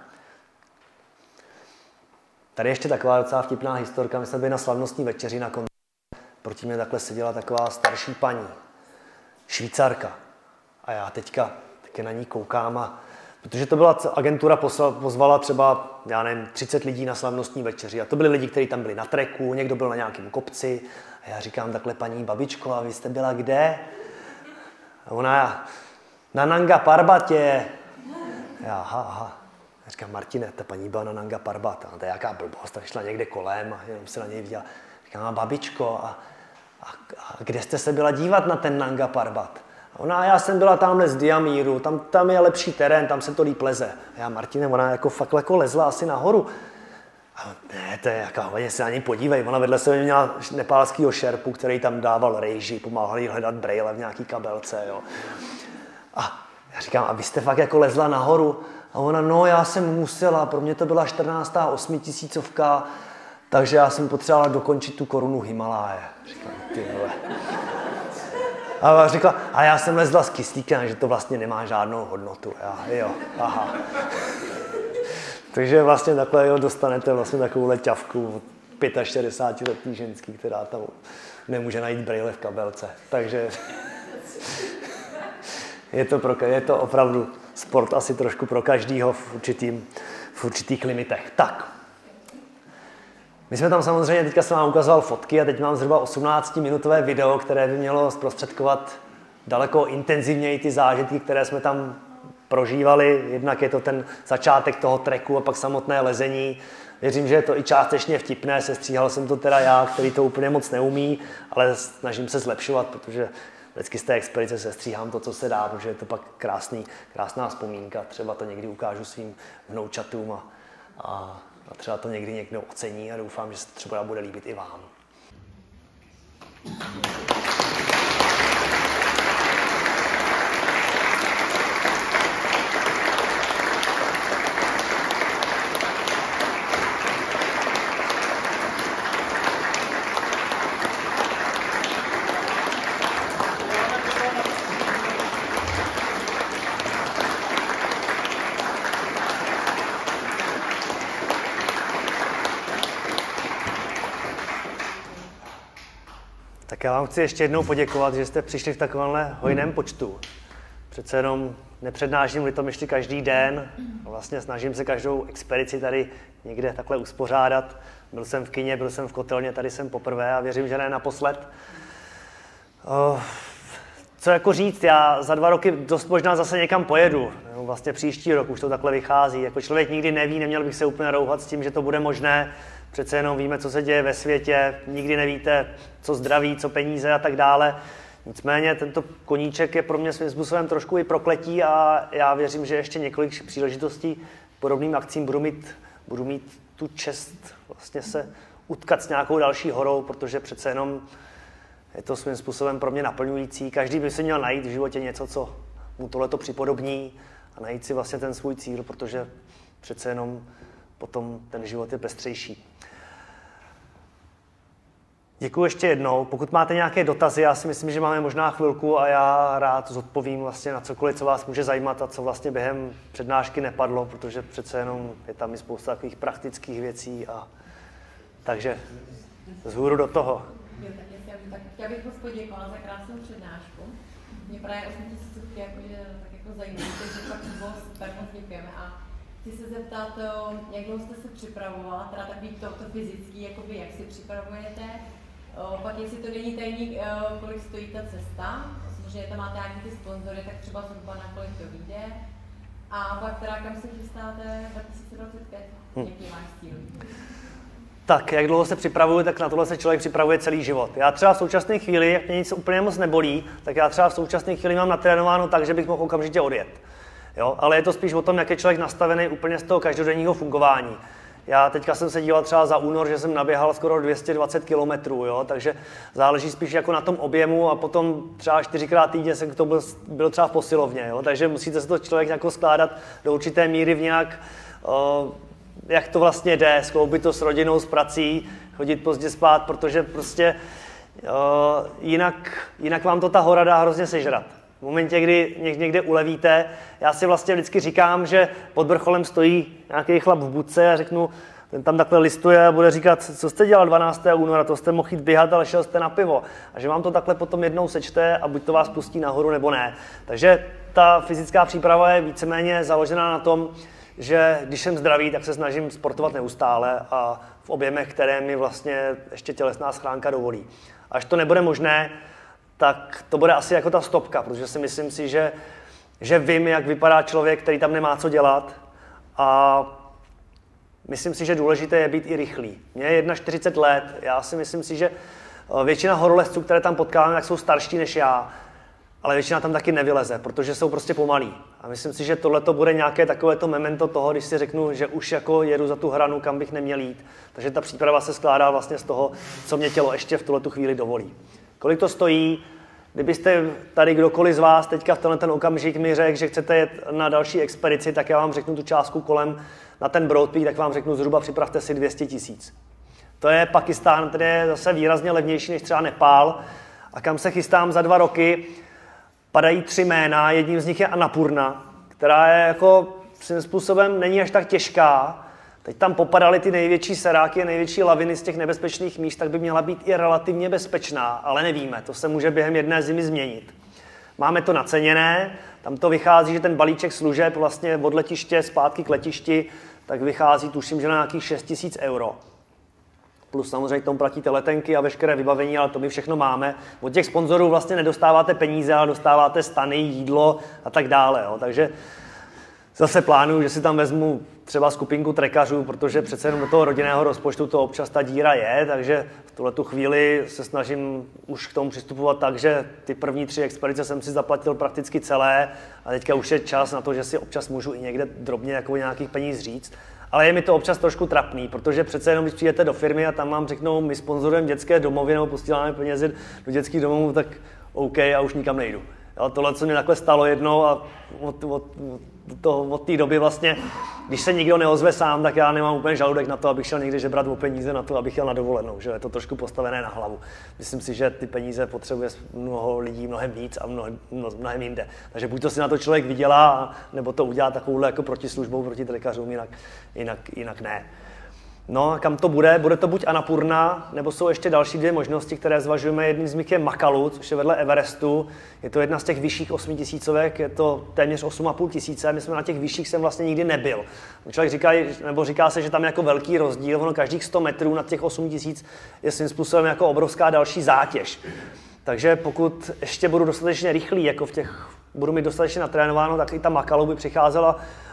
Tady ještě taková docela vtipná historka. My jsme byli na slavnostní večeři na konci. Proti mě takhle seděla taková starší paní, Švýcarka. A já teďka, teďka na ní koukám a protože to byla agentura, pozvala třeba, já nevím, třicet lidí na slavnostní večeři. A to byli lidi, kteří tam byli na treku, někdo byl na nějakém kopci. A já říkám takhle, paní babičko, a vy jste byla kde? A ona, na Nanga Parbatě. Já, aha, aha. Já říkám, Martine, ta paní byla na Nanga Parbat. A to je jaká blbost, tak šla někde kolem a jenom se na něj viděla. Říkám, a babičko, a, a, a kde jste se byla dívat na ten Nanga Parbat? A ona, já jsem byla tamhle z Diamíru, tam, tam je lepší terén, tam se to líp leze. A já, Martine, ona jako fakt jako lezla asi nahoru. A ne, to je jaká, hodně se na ní podívej. Ona vedle sebe měla nepálskýho šerpu, který tam dával rejži, pomáhal jí hledat brejle v nějaký kabelce, jo. A já říkám, a vy jste fakt jako lezla nahoru? A ona, no já jsem musela, pro mě to byla čtrnáctá osmitisícovka, takže já jsem potřebovala dokončit tu korunu Himaláje. Říkám, ty vole. A řekla, a já jsem lezla s kyslíkem, že to vlastně nemá žádnou hodnotu. Já, jo, aha. Takže vlastně takhle jo, dostanete vlastně takovou ťavku od šedesátiletý ženský, která tam nemůže najít brejle v kabelce. Takže je to, pro, je to opravdu sport asi trošku pro každýho v, určitým, v určitých limitech. Tak. My jsme tam samozřejmě, teďka jsem vám ukazoval fotky a teď mám zhruba osmnáctiminutové video, které by mělo zprostředkovat daleko intenzivněji ty zážitky, které jsme tam prožívali. Jednak je to ten začátek toho treku a pak samotné lezení. Věřím, že je to i částečně vtipné, sestříhal jsem to teda já, který to úplně moc neumí, ale snažím se zlepšovat, protože vždycky z té expedice sestříhám to, co se dá, protože je to pak krásný, krásná vzpomínka. Třeba to někdy ukážu svým vnoučatům a, a A třeba to někdy někdo ocení a doufám, že se to třeba bude líbit i vám. Tak já vám chci ještě jednou poděkovat, že jste přišli v takovémhle hojném počtu. Přece jenom nepřednáším Litomyšli každý den. Vlastně snažím se každou expedici tady někde takhle uspořádat. Byl jsem v kině, byl jsem v kotelně, tady jsem poprvé a věřím, že ne naposled. Co jako říct, já za dva roky dost možná zase někam pojedu. Vlastně příští rok už to takhle vychází. Jako člověk nikdy neví, neměl bych se úplně rouhat s tím, že to bude možné. Přece jenom víme, co se děje ve světě, nikdy nevíte, co zdraví, co peníze a tak dále. Nicméně tento koníček je pro mě svým způsobem trošku i prokletí a já věřím, že ještě několik příležitostí podobným akcím budu mít, budu mít tu čest vlastně se utkat s nějakou další horou, protože přece jenom je to svým způsobem pro mě naplňující. Každý by si měl najít v životě něco, co mu tohleto připodobní a najít si vlastně ten svůj cíl, protože přece jenom potom ten život je pestřejší. Děkuji ještě jednou. Pokud máte nějaké dotazy, já si myslím, že máme možná chvilku a já rád zodpovím vlastně na cokoliv, co vás může zajímat a co vlastně během přednášky nepadlo, protože přece jenom je tam i spousta takových praktických věcí. A... Takže zhůru do toho. Jo, tak já tak chtěla bych moc poděkovat za krásnou přednášku. Mě právě osm tisícovky jakože tak jako zajímavé, takže fakt bylo super, moc děkujeme. A chci se zeptat, jak dlouho jste se připravovala, teda takový to, to fyzický, jakoby, jak si připravujete, o, pak jestli to není tajný, kolik stojí ta cesta, protože tam máte nějaké ty sponzory, tak třeba zhruba na kolik to vyjde. A pak teda kam se chystáte dva tisíce dvacet pět, hm. jaký máš cíl? Tak, jak dlouho se připravuju, tak na tohle se člověk připravuje celý život. Já třeba v současné chvíli, jak mě nic úplně moc nebolí, tak já třeba v současné chvíli mám natrénováno tak, že bych mohl okamžitě odjet. Jo? Ale je to spíš o tom, jak je člověk nastavený úplně z toho každodenního fungování. Já teďka jsem se díval třeba za únor, že jsem naběhal skoro dvě stě dvacet kilometrů, jo? Takže záleží spíš jako na tom objemu a potom třeba čtyřikrát týdně jsem k tomu byl, byl třeba v posilovně. Jo? Takže musíte se to člověk jako skládat do určité míry v nějak... Uh, jak to vlastně jde, skloubit to s rodinou, s prací, chodit pozdě spát, protože prostě uh, jinak, jinak vám to ta hora dá hrozně sežrat. V momentě, kdy někde ulevíte, já si vlastně vždycky říkám, že pod vrcholem stojí nějaký chlap v budce a řeknu, ten tam takhle listuje a bude říkat, co jste dělal dvanáctého února, to jste mohl jít běhat, ale šel jste na pivo. A že vám to takhle potom jednou sečte a buď to vás pustí nahoru, nebo ne. Takže ta fyzická příprava je víceméně založená na tom, že když jsem zdravý, tak se snažím sportovat neustále a v objemech, které mi vlastně ještě tělesná schránka dovolí. Až to nebude možné, tak to bude asi jako ta stopka, protože si myslím si, že, že vím, jak vypadá člověk, který tam nemá co dělat a myslím si, že důležité je být i rychlý. Mně je čtyřicet jedna let, já si myslím si, že většina horolezců, které tam potkáme, tak jsou starší než já, ale většina tam taky nevyleze, protože jsou prostě pomalí. A myslím si, že tohle to bude nějaké takovéto memento toho, když si řeknu, že už jako jedu za tu hranu, kam bych neměl jít. Takže ta příprava se skládá vlastně z toho, co mě tělo ještě v tuhletu chvíli dovolí. Kolik to stojí? Kdybyste tady kdokoliv z vás teďka v tenhle ten okamžik mi řekl, že chcete jet na další expedici, tak já vám řeknu tu částku kolem na ten Broad Peak, tak vám řeknu zhruba připravte si dvě stě tisíc. To je Pakistán, který je zase výrazně levnější než třeba Nepál. A kam se chystám za dva roky, padají tři jména, jedním z nich je Annapurna, která je jako svým způsobem není až tak těžká. Teď tam popadaly ty největší seráky, největší laviny z těch nebezpečných míst, tak by měla být i relativně bezpečná, ale nevíme, to se může během jedné zimy změnit. Máme to naceněné, tam to vychází, že ten balíček služeb vlastně od letiště zpátky k letišti, tak vychází tuším, že na nějakých šest tisíc euro. Plus samozřejmě tomu platíte letenky a veškeré vybavení, ale to my všechno máme. Od těch sponzorů vlastně nedostáváte peníze, ale dostáváte stany, jídlo a tak dále. Jo. Takže zase plánuju, že si tam vezmu třeba skupinku trekařů, protože přece jenom do toho rodinného rozpočtu to občas ta díra je, takže v tuhletu chvíli se snažím už k tomu přistupovat tak, že ty první tři expedice jsem si zaplatil prakticky celé a teďka už je čas na to, že si občas můžu i někde drobně jako nějakých peníz říct. Ale je mi to občas trošku trapný, protože přece jenom, když přijdete do firmy a tam vám řeknou, my sponzorujeme dětské domovy nebo posíláme peníze do dětských domovů, tak OK, já už nikam nejdu. Jo, tohle, co mě takhle stalo jednou a od, od, od, od té doby vlastně, když se nikdo neozve sám, tak já nemám úplně žaludek na to, abych šel někde žebrat o peníze na to, abych jel na dovolenou, že je to trošku postavené na hlavu. Myslím si, že ty peníze potřebuje mnoho lidí mnohem víc a mnohem, mnohem jinde. Takže buď to si na to člověk vydělá, nebo to udělá takovouhle jako protislužbou proti trekařům, jinak, jinak, jinak ne. No, kam to bude? Bude to buď Annapurna, nebo jsou ještě další dvě možnosti, které zvažujeme. Jedním z nich je Makalu, což je vedle Everestu. Je to jedna z těch vyšších osmitisícovek, je to téměř osm a půl tisíce. My jsme na těch vyšších jsem vlastně nikdy nebyl. Člověk říká, nebo říká se, že tam je jako velký rozdíl, ono každých sto metrů nad těch osm tisíc je svým způsobem jako obrovská další zátěž. Takže pokud ještě budu dostatečně rychlý, jako v těch, budu mít dostatečně natrénováno, tak i ta Makalu by přicházela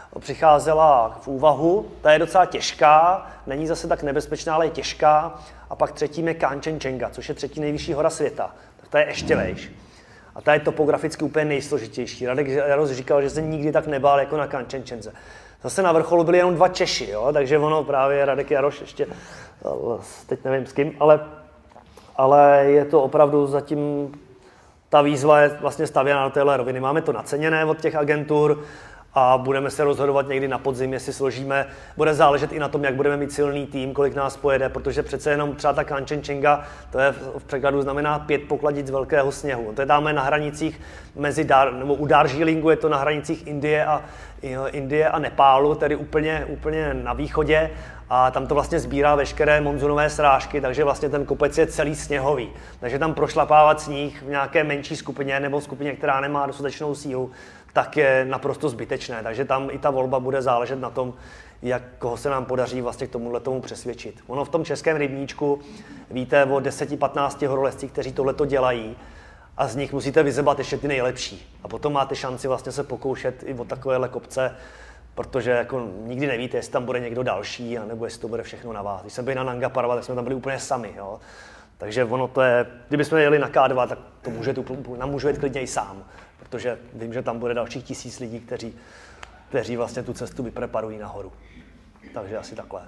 přicházela v úvahu. Ta je docela těžká, není zase tak nebezpečná, ale je těžká. A pak třetím je Kanchenjunga, což je třetí nejvyšší hora světa. Tak ta je ještě vejš. A ta je topograficky úplně nejsložitější. Radek Jaroš říkal, že se nikdy tak nebál jako na Kanchenjunze. Zase na vrcholu byli jenom dva Češi, jo? Takže ono právě Radek Jaroš ještě, teď nevím s kým, ale, ale je to opravdu zatím, ta výzva je vlastně stavěna na téhle roviny. Máme to naceněné od těch agentur a budeme se rozhodovat někdy na podzim, jestli složíme. Bude záležet i na tom, jak budeme mít silný tým, kolik nás pojede, protože přece jenom třeba ta Kanchenjunga, to je v překladu znamená pět pokladic velkého sněhu. To je dáme na hranicích mezi Dar, nebo u Darjeelingu je to na hranicích Indie a Indie a Nepálu, tedy úplně, úplně na východě, a tam to vlastně sbírá veškeré monzunové srážky, takže vlastně ten kopec je celý sněhový. Takže tam prošlapávat sníh v nějaké menší skupině nebo v skupině, která nemá dostatečnou sílu, tak je naprosto zbytečné. Takže tam i ta volba bude záležet na tom, jak koho se nám podaří vlastně k tomuhle tomu přesvědčit. Ono v tom českém rybníčku víte o deseti patnácti horolezcích, kteří tohleto dělají, a z nich musíte vyzebat ještě ty nejlepší. A potom máte šanci vlastně se pokoušet i o takovéhle kopce, protože jako nikdy nevíte, jestli tam bude někdo další, anebo jestli to bude všechno na vás. Když jsme byli na Nanga Parbat, tak jsme tam byli úplně sami. Jo? Takže ono to je, kdybychom jeli na K dva, tak to můžete, můžu jít klidně i sám, protože vím, že tam bude dalších tisíc lidí, kteří, kteří vlastně tu cestu vypreparují nahoru. Takže asi takhle.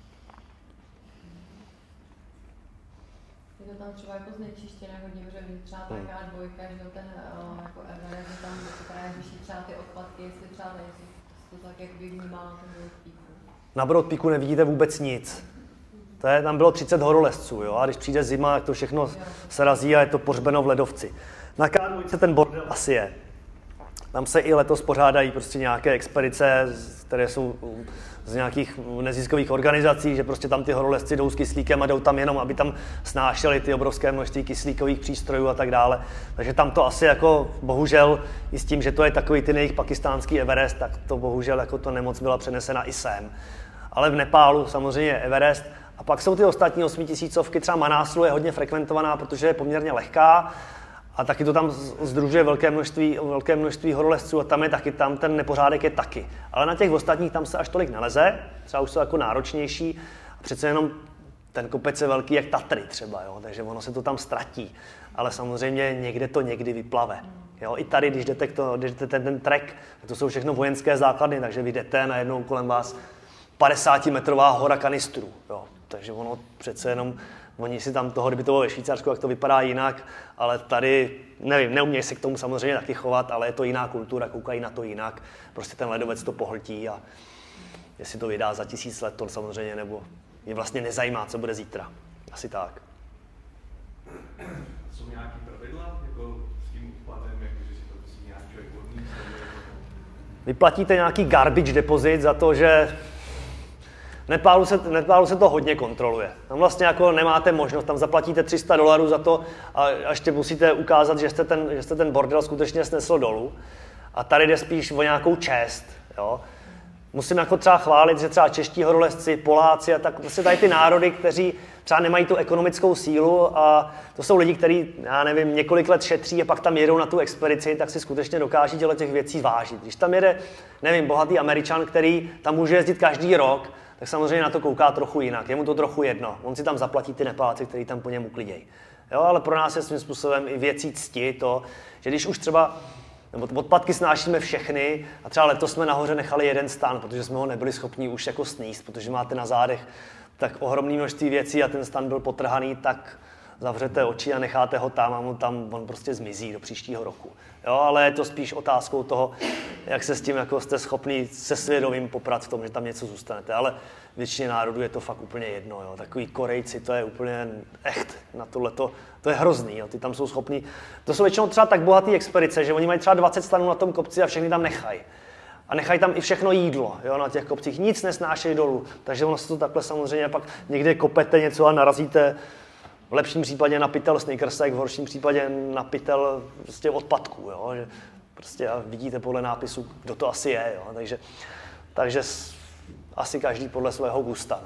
Je to tam třeba jako znečištěné hodně, protože vím třeba ta K dva, že ten uh, jako Everest, že tam právě řeší třeba ty odpadky, jestli třeba tady to tak jak by vnímala na tom Broad Peaku. Na Broad Peaku nevidíte vůbec nic. To je, tam bylo třicet horolezců, jo? A když přijde zima, tak to všechno jo. se razí a je to pohřbeno v ledovci. Na K dva ten bordel asi je. Tam se i letos pořádají prostě nějaké expedice, které jsou z nějakých neziskových organizací, že prostě tam ty horolezci jdou s kyslíkem a jdou tam jenom, aby tam snášeli ty obrovské množství kyslíkových přístrojů a tak dále. Takže tam to asi jako bohužel i s tím, že to je takový ten jejich pakistánský Everest, tak to bohužel jako to nemoc byla přenesena i sem. Ale v Nepálu samozřejmě Everest. A pak jsou ty ostatní osmitisícovky, třeba Manáslu je hodně frekventovaná, protože je poměrně lehká. A taky to tam sdružuje velké množství, velké množství horolezců a tam je taky, tam ten nepořádek je taky. Ale na těch ostatních tam se až tolik naleze, třeba už jsou jako náročnější. A přece jenom ten kopec je velký jak Tatry třeba, jo? Takže ono se to tam ztratí. Ale samozřejmě někde to někdy vyplave. Jo? I tady, když jdete, to, když jdete ten, ten trek, to jsou všechno vojenské základny, takže vy jdete najednou kolem vás padesátimetrová hora kanistrů. Jo? Takže ono přece jenom oni si tam toho, kdyby to bylo ve Švýcarsku, jak to vypadá jinak, ale tady, nevím, neumějí se k tomu samozřejmě taky chovat, ale je to jiná kultura, koukají na to jinak. Prostě ten ledovec to pohltí a jestli to vydá za tisíc let, to samozřejmě, nebo je vlastně nezajímá, co bude zítra. Asi tak. Jsou nějaké pravidla, jako s tím odpadem, jakože si to musí nějak člověk odmít? Vyplatíte nějaký garbage deposit za to, že Nepálu se, Nepálu se to hodně kontroluje. Tam vlastně jako nemáte možnost, tam zaplatíte tři sta dolarů za to a ještě musíte ukázat, že jste ten, že jste ten bordel skutečně snesl dolů. A tady jde spíš o nějakou čest. Jo. Musím jako třeba chválit, že třeba čeští horolezci, Poláci a tak prostě tady ty národy, kteří třeba nemají tu ekonomickou sílu a to jsou lidi, kteří, já nevím, několik let šetří a pak tam jedou na tu expedici, tak si skutečně dokáží dělat těch věcí vážit. Když tam jede, nevím, bohatý Američan, který tam může jezdit každý rok, tak samozřejmě na to kouká trochu jinak, je mu to trochu jedno. On si tam zaplatí ty Nepálci, kteří tam po něm uklidějí. Jo, ale pro nás je svým způsobem i věcí cti to, že když už třeba nebo odpadky snášíme všechny a třeba letos jsme nahoře nechali jeden stan, protože jsme ho nebyli schopni už jako sníst, protože máte na zádech tak ohromné množství věcí a ten stan byl potrhaný, tak zavřete oči a necháte ho tam a on tam on prostě zmizí do příštího roku. Jo, ale je to spíš otázkou toho, jak se s tím jako jste schopni se svědomím poprat v tom, že tam něco zůstanete. Ale většině národů je to fakt úplně jedno. Jo. Takový Korejci, to je úplně echt na tohleto, to je hrozný. Jo. Ty tam jsou schopní, to jsou většinou třeba tak bohatý expedice, že oni mají třeba dvacet stanů na tom kopci a všechny tam nechají. A nechají tam i všechno jídlo, jo, na těch kopcích. Nic nesnášejí dolů. Takže ono se to takhle samozřejmě pak někde kopete něco a narazíte v lepším případě na pytel snickersek, v horším případě na pytel prostě odpadků, jo, že prostě a vidíte podle nápisu, kdo to asi je, jo, takže, takže asi každý podle svého gusta. No.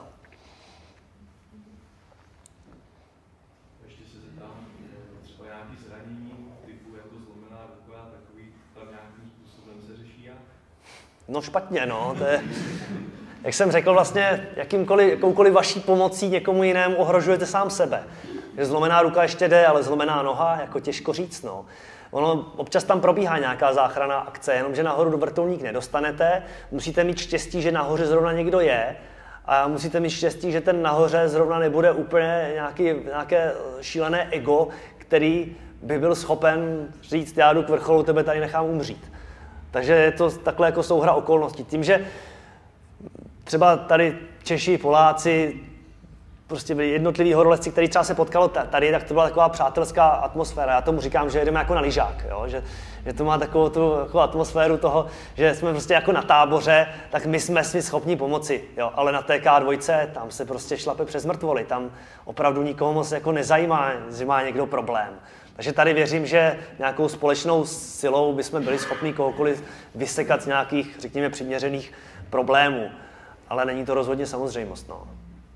Ještě se zeptám, třeba nějaký zranění typu jako zlomená ruka, takový tam nějakým způsobem se řeší jak? No špatně, no. To je, jak jsem řekl, vlastně jakýmkoliv, jakoukoliv vaší pomocí někomu jinému ohrožujete sám sebe. Že zlomená ruka ještě jde, ale zlomená noha, jako těžko říct, no. Ono, občas tam probíhá nějaká záchranná akce, jenomže nahoru do vrtulník nedostanete, musíte mít štěstí, že nahoře zrovna někdo je a musíte mít štěstí, že ten nahoře zrovna nebude úplně nějaký, nějaké šílené ego, který by byl schopen říct, já jdu k vrcholu, tebe tady nechám umřít. Takže je to takhle jako souhra okolností. Tím, že třeba tady Češi, Poláci, prostě byli jednotliví horolezci, kteří třeba se potkalo tady, tak to byla taková přátelská atmosféra. Já tomu říkám, že jedeme jako na lyžák, jo? Že, že to má takovou tu takovou atmosféru toho, že jsme prostě jako na táboře, tak my jsme si schopni pomoci. Jo? Ale na té ká dva tam se prostě šlape přes mrtvoly, tam opravdu nikoho moc jako nezajímá, že má někdo problém. Takže tady věřím, že nějakou společnou silou bychom byli schopni kohokoliv vysekat z nějakých, řekněme, přiměřených problémů. Ale není to rozhodně samozřejmost. No.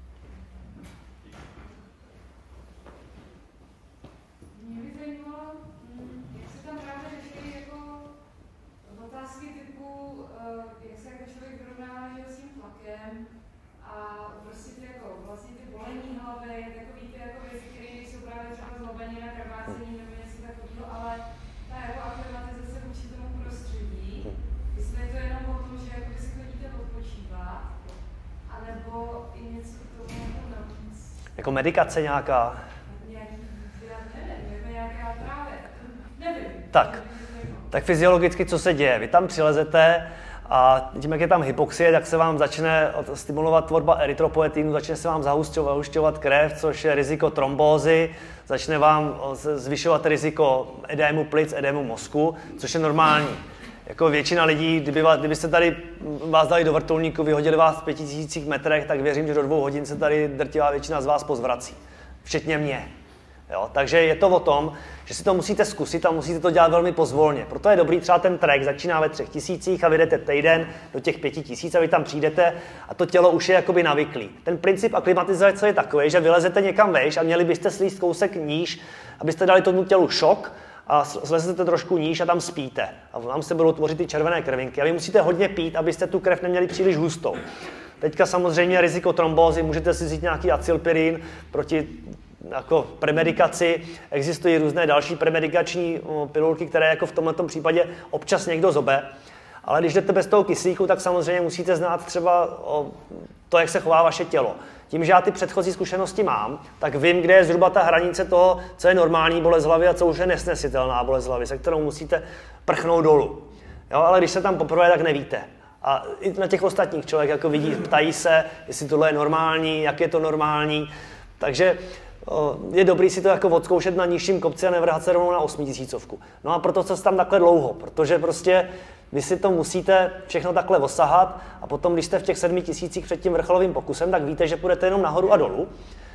Mě by zajímalo, jak se tam právě řeší jako otázky typu, jak se jako člověk vyrovnává s tím tlakem a prostě ty jako vlastně ty bolení hlavy, takový ty jako věci, které jsou právě třeba zlobenina, krvácení nebo něco takového, ale ta jako aklimatizace vůči tomu prostředí, jestli je to jenom o tom, že jako si chodíte odpočívat, anebo i něco k tomu jako navíc. Jako medikace nějaká? Tak, tak fyziologicky, co se děje? Vy tam přilezete a tím, jak je tam hypoxie, tak se vám začne stimulovat tvorba erytropoetínu, začne se vám zahušťovat krev, což je riziko trombózy, začne vám zvyšovat riziko edému plic, edému mozku, což je normální. Jako většina lidí, kdyby vás, kdybyste tady vás dali do vrtulníku, vyhodili vás v pěti tisících metrech, tak věřím, že do dvou hodin se tady drtivá většina z vás pozvrací. Včetně mě. Jo, takže je to o tom, že si to musíte zkusit a musíte to dělat velmi pozvolně. Proto je dobrý třeba ten trek, začíná ve třech tisících a vyjdete týden do těch pěti tisíc a vy tam přijdete a to tělo už je jakoby navyklý. Ten princip aklimatizace je takový, že vylezete někam vejš a měli byste slízt kousek níž, abyste dali tomu tělu šok a slezete trošku níž a tam spíte. A vám se budou tvořit ty červené krvinky. A vy musíte hodně pít, abyste tu krev neměli příliš hustou. Teďka samozřejmě riziko trombózy, můžete si vzít nějaký acylpirin proti jako premedikaci, existují různé další premedikační pilulky, které jako v tomto případě občas někdo zobe. Ale když jdete bez toho kyslíku, tak samozřejmě musíte znát třeba to, jak se chová vaše tělo. Tím, že já ty předchozí zkušenosti mám, tak vím, kde je zhruba ta hranice toho, co je normální bolest hlavy a co už je nesnesitelná bolest hlavy, se kterou musíte prchnout dolů. Jo, ale když se tam poprvé, tak nevíte. A i na těch ostatních člověk jako vidí, ptají se, jestli tohle je normální, jak je to normální. Takže je dobrý si to jako odzkoušet na nižším kopci a nevrhat se rovnou na osmitisícovku. No a proto se tam takhle dlouho, protože prostě vy si to musíte všechno takhle osahat a potom, když jste v těch sedmi tisících před tím vrcholovým pokusem, tak víte, že půjdete jenom nahoru a dolů.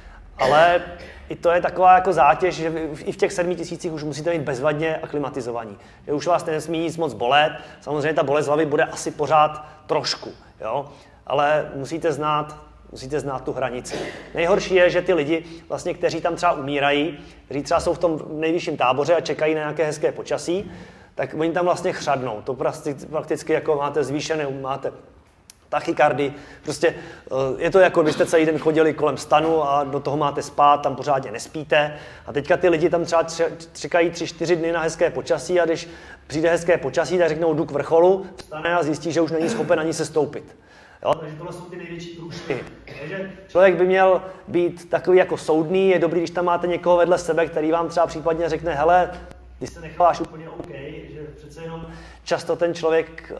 Ale i to je taková jako zátěž, že vy i v těch sedmi tisících už musíte mít bezvadně aklimatizovaní. Že už vás nesmí nic moc bolet. Samozřejmě ta bolest hlavy bude asi pořád trošku, jo? Ale musíte znát Musíte znát tu hranici. Nejhorší je, že ty lidi, vlastně, kteří tam třeba umírají, kteří třeba jsou v tom nejvyšším táboře a čekají na nějaké hezké počasí, tak oni tam vlastně chřadnou. To prakticky jako máte zvýšené, máte tachykardy. Prostě je to jako, byste celý den chodili kolem stanu a do toho máte spát, tam pořádně nespíte. A teďka ty lidi tam třeba čekají tři, čtyři dny na hezké počasí a když přijde hezké počasí, tak řeknou, jdu k vrcholu, vstane a zjistí, že už není schopen ani se stoupit. Jo, takže tohle jsou ty největší průšvihy. Takže člověk by měl být takový jako soudný, je dobrý, když tam máte někoho vedle sebe, který vám třeba případně řekne, hele, ty se necháváš úplně OK, že přece jenom často ten člověk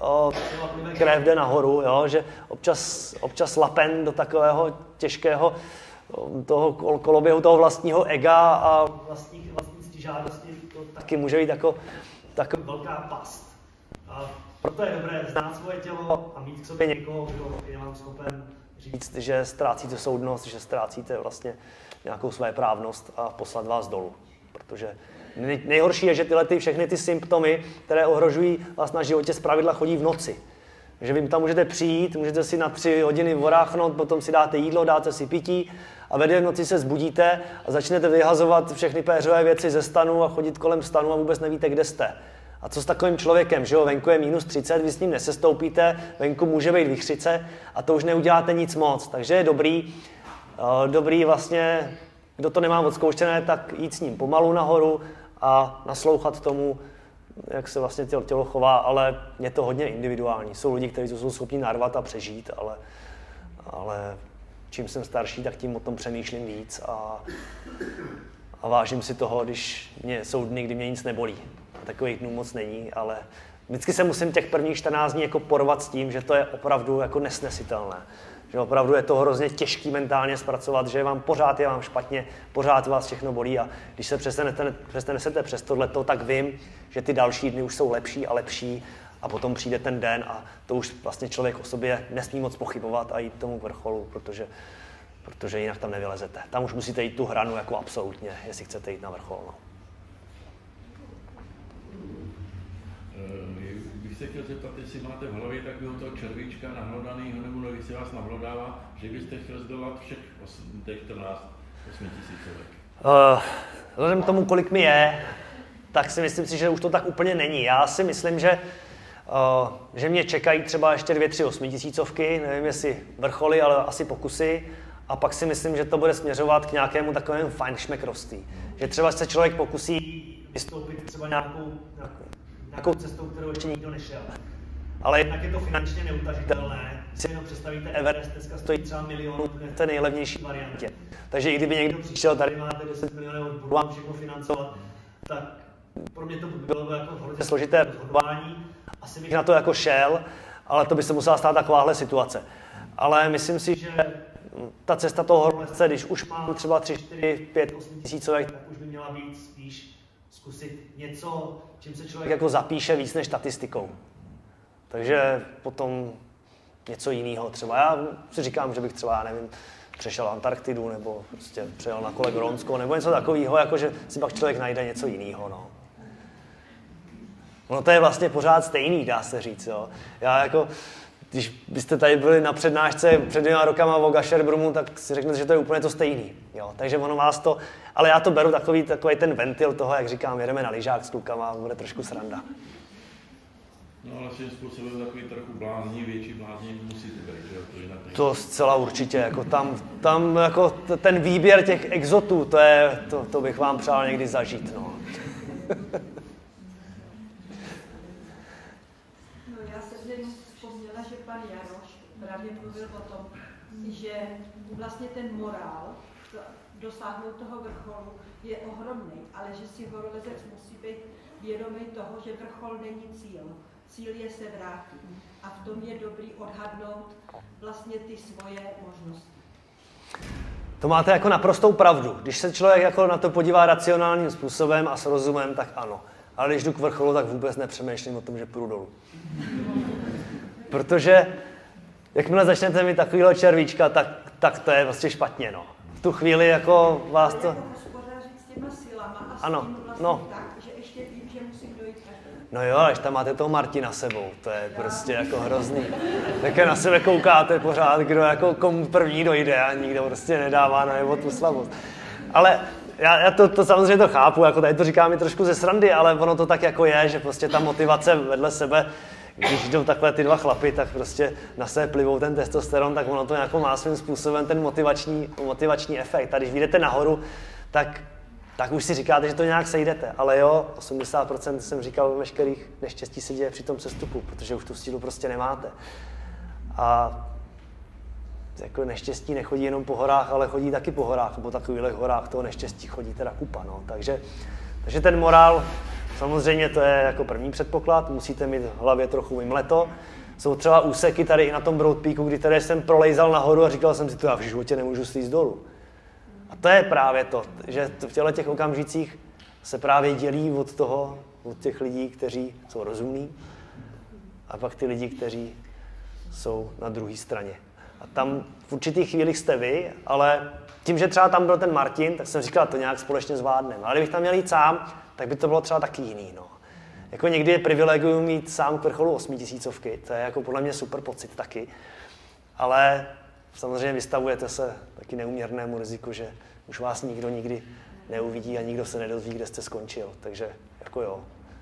krev jde nahoru, jo, že občas, občas lapen do takového těžkého toho koloběhu toho vlastního ega a vlastních, vlastní stížádosti, to taky může být jako taková velká past. A proto je dobré znát svoje tělo a mít k sobě někoho, kdo je vám schopen říct, že ztrácíte soudnost, že ztrácíte vlastně nějakou své právnost a poslat vás dolů. Protože nejhorší je, že tyhle ty, všechny ty symptomy, které ohrožují vás na životě, zpravidla chodí v noci. Že vy tam můžete přijít, můžete si na tři hodiny voráchnout, potom si dáte jídlo, dáte si pití a ve dvě v noci se zbudíte a začnete vyhazovat všechny péřové věci ze stanu a chodit kolem stanu a vůbec nevíte, kde jste. A co s takovým člověkem, že jo, venku je minus třicet, vy s ním nesestoupíte, venku může být vichřice a to už neuděláte nic moc. Takže je dobrý, dobrý vlastně, kdo to nemá odzkoušené, tak jít s ním pomalu nahoru a naslouchat tomu, jak se vlastně tělo, tělo chová, ale je to hodně individuální. Jsou lidi, kteří jsou schopni narvat a přežít, ale, ale čím jsem starší, tak tím o tom přemýšlím víc a, a vážím si toho, když mě, jsou dny, kdy mě nic nebolí. Takových dnů moc není, ale vždycky se musím těch prvních čtrnáct dní jako porvat s tím, že to je opravdu jako nesnesitelné. Že opravdu je to hrozně těžký mentálně zpracovat, že vám pořád je vám špatně, pořád vás všechno bolí a když se přestanete, přestanete přes tohleto, tak vím, že ty další dny už jsou lepší a lepší a potom přijde ten den a to už vlastně člověk o sobě nesmí moc pochybovat a jít tomu vrcholu, protože, protože jinak tam nevylezete. Tam už musíte jít tu hranu jako absolutně, jestli chcete jít na vrchol. No. Bych se chtěl zeptat, jestli máte v hlavě takového toho červíčka nahlodanýho, nebo jestli vás nahlodává, že byste chtěl zdolat všech těch čtrnáct osmitisícovek? Uh, vzhledem k tomu, kolik mi je, tak si myslím si, že už to tak úplně není. Já si myslím, že, uh, že mě čekají třeba ještě dvě, tři osmitisícovky, nevím jestli vrcholy, ale asi pokusy. A pak si myslím, že to bude směřovat k nějakému takovému fajnšmekrovství. Že třeba se člověk pokusí vystoupit třeba nějakou, nějakou, nějakou cestou, kterou ještě nikdo nešel. Ale jednak je to finančně neutažitelné. Si jenom představíte, Everest dneska stojí třeba milion, to je v té nejlevnější variantě. Takže i kdyby někdo přišel, tady máte deset milionů, budu vám všechno financovat, tak pro mě to bylo jako hodně složité rozhodování. Asi bych na to jako šel, ale to by se musela stát takováhle situace. Ale myslím si, že ta cesta toho horolezce, když už mám třeba tři, čtyři, pět, osm tisícovek, tak už by měla být spíš zkusit něco, čím se člověk jako zapíše víc než statistikou. Takže potom něco jiného třeba. Já si říkám, že bych třeba, já nevím, přešel Antarktidu nebo prostě přejel na kole Grónsko nebo něco takového, jako že si pak člověk najde něco jiného. No. No to je vlastně pořád stejný, dá se říct. Jo. Já jako, když byste tady byli na přednášce před dvěma rokama o Gasherbrumu, tak si řeknete, že to je úplně to stejný. Jo. Takže ono vás to, ale já to beru takový, takový ten ventil toho, jak říkám, jedeme na lyžák s klukama a bude trošku sranda. No ale svým způsobem takový trochu blázní, větší blázní musíte být, že jo? To, jinak to zcela určitě, jako tam, tam jako ten výběr těch exotů, to, je, to, to bych vám přál někdy zažít, no. No já jsem si vzpomněla, že pan Jaroš právě mluvil o tom, že vlastně ten morál dosáhnout toho vrcholu je ohromný, ale že si horolezec musí být vědomý toho, že vrchol není cíl. Cíl je se vrátit. A v tom je dobrý odhadnout vlastně ty svoje možnosti. To máte jako naprostou pravdu. Když se člověk jako na to podívá racionálním způsobem a s rozumem, tak ano. Ale když jdu k vrcholu, tak vůbec nepřemýšlím o tom, že půjdu dolů. Protože jakmile začnete mít takovýhle červíčka, tak, tak to je vlastně špatně, no. V tu chvíli jako vás to... Jako hospodařit s těma silama a s ano, tím vlastně no. tak, že ještě vím, že musím dojít až do... No jo, až tam máte toho Martina sebou, to je prostě jako hrozný. Také na sebe koukáte pořád, kdo jako komu první dojde a nikdo prostě nedává na jeho tu slabost. Ale já, já to, to samozřejmě to chápu, jako tady to říkám i trošku ze srandy, ale ono to tak jako je, že prostě ta motivace vedle sebe, když jdou takhle ty dva chlapy, tak prostě na sebe plivou ten testosteron, tak ono to nějakou má svým způsobem ten motivační, motivační efekt. A když vyjdete nahoru, tak tak už si říkáte, že to nějak sejdete. Ale jo, osmdesát procent jsem říkal, veškerých neštěstí se děje při tom sestupu, protože už tu sílu prostě nemáte. A jako neštěstí nechodí jenom po horách, ale chodí taky po horách. Po takových horách toho neštěstí chodí teda kupa. No. Takže, takže ten morál, samozřejmě to je jako první předpoklad, musíte mít v hlavě trochu vymleto. Jsou třeba úseky tady i na tom Broad Peaku, kdy tady jsem prolejzal nahoru a říkal jsem si, to já v životě nemůžu slízt dolů. A to je právě to, že v těchto těch okamžicích se právě dělí od toho, od těch lidí, kteří jsou rozumní, a pak ty lidi, kteří jsou na druhé straně. A tam v určitých chvílích jste vy, ale tím, že třeba tam byl ten Martin, tak jsem říkal, to nějak společně zvládneme. Ale kdybych tam měl jít sám, tak by to bylo třeba taky jiný. No. Jako někdy je privilegium mít sám k vrcholu osmitisícovky, to je jako podle mě super pocit taky. Ale samozřejmě vystavujete se taky neúměrnému riziku, že už vás nikdo nikdy neuvidí a nikdo se nedozví, kde jste skončil. Takže jako jo.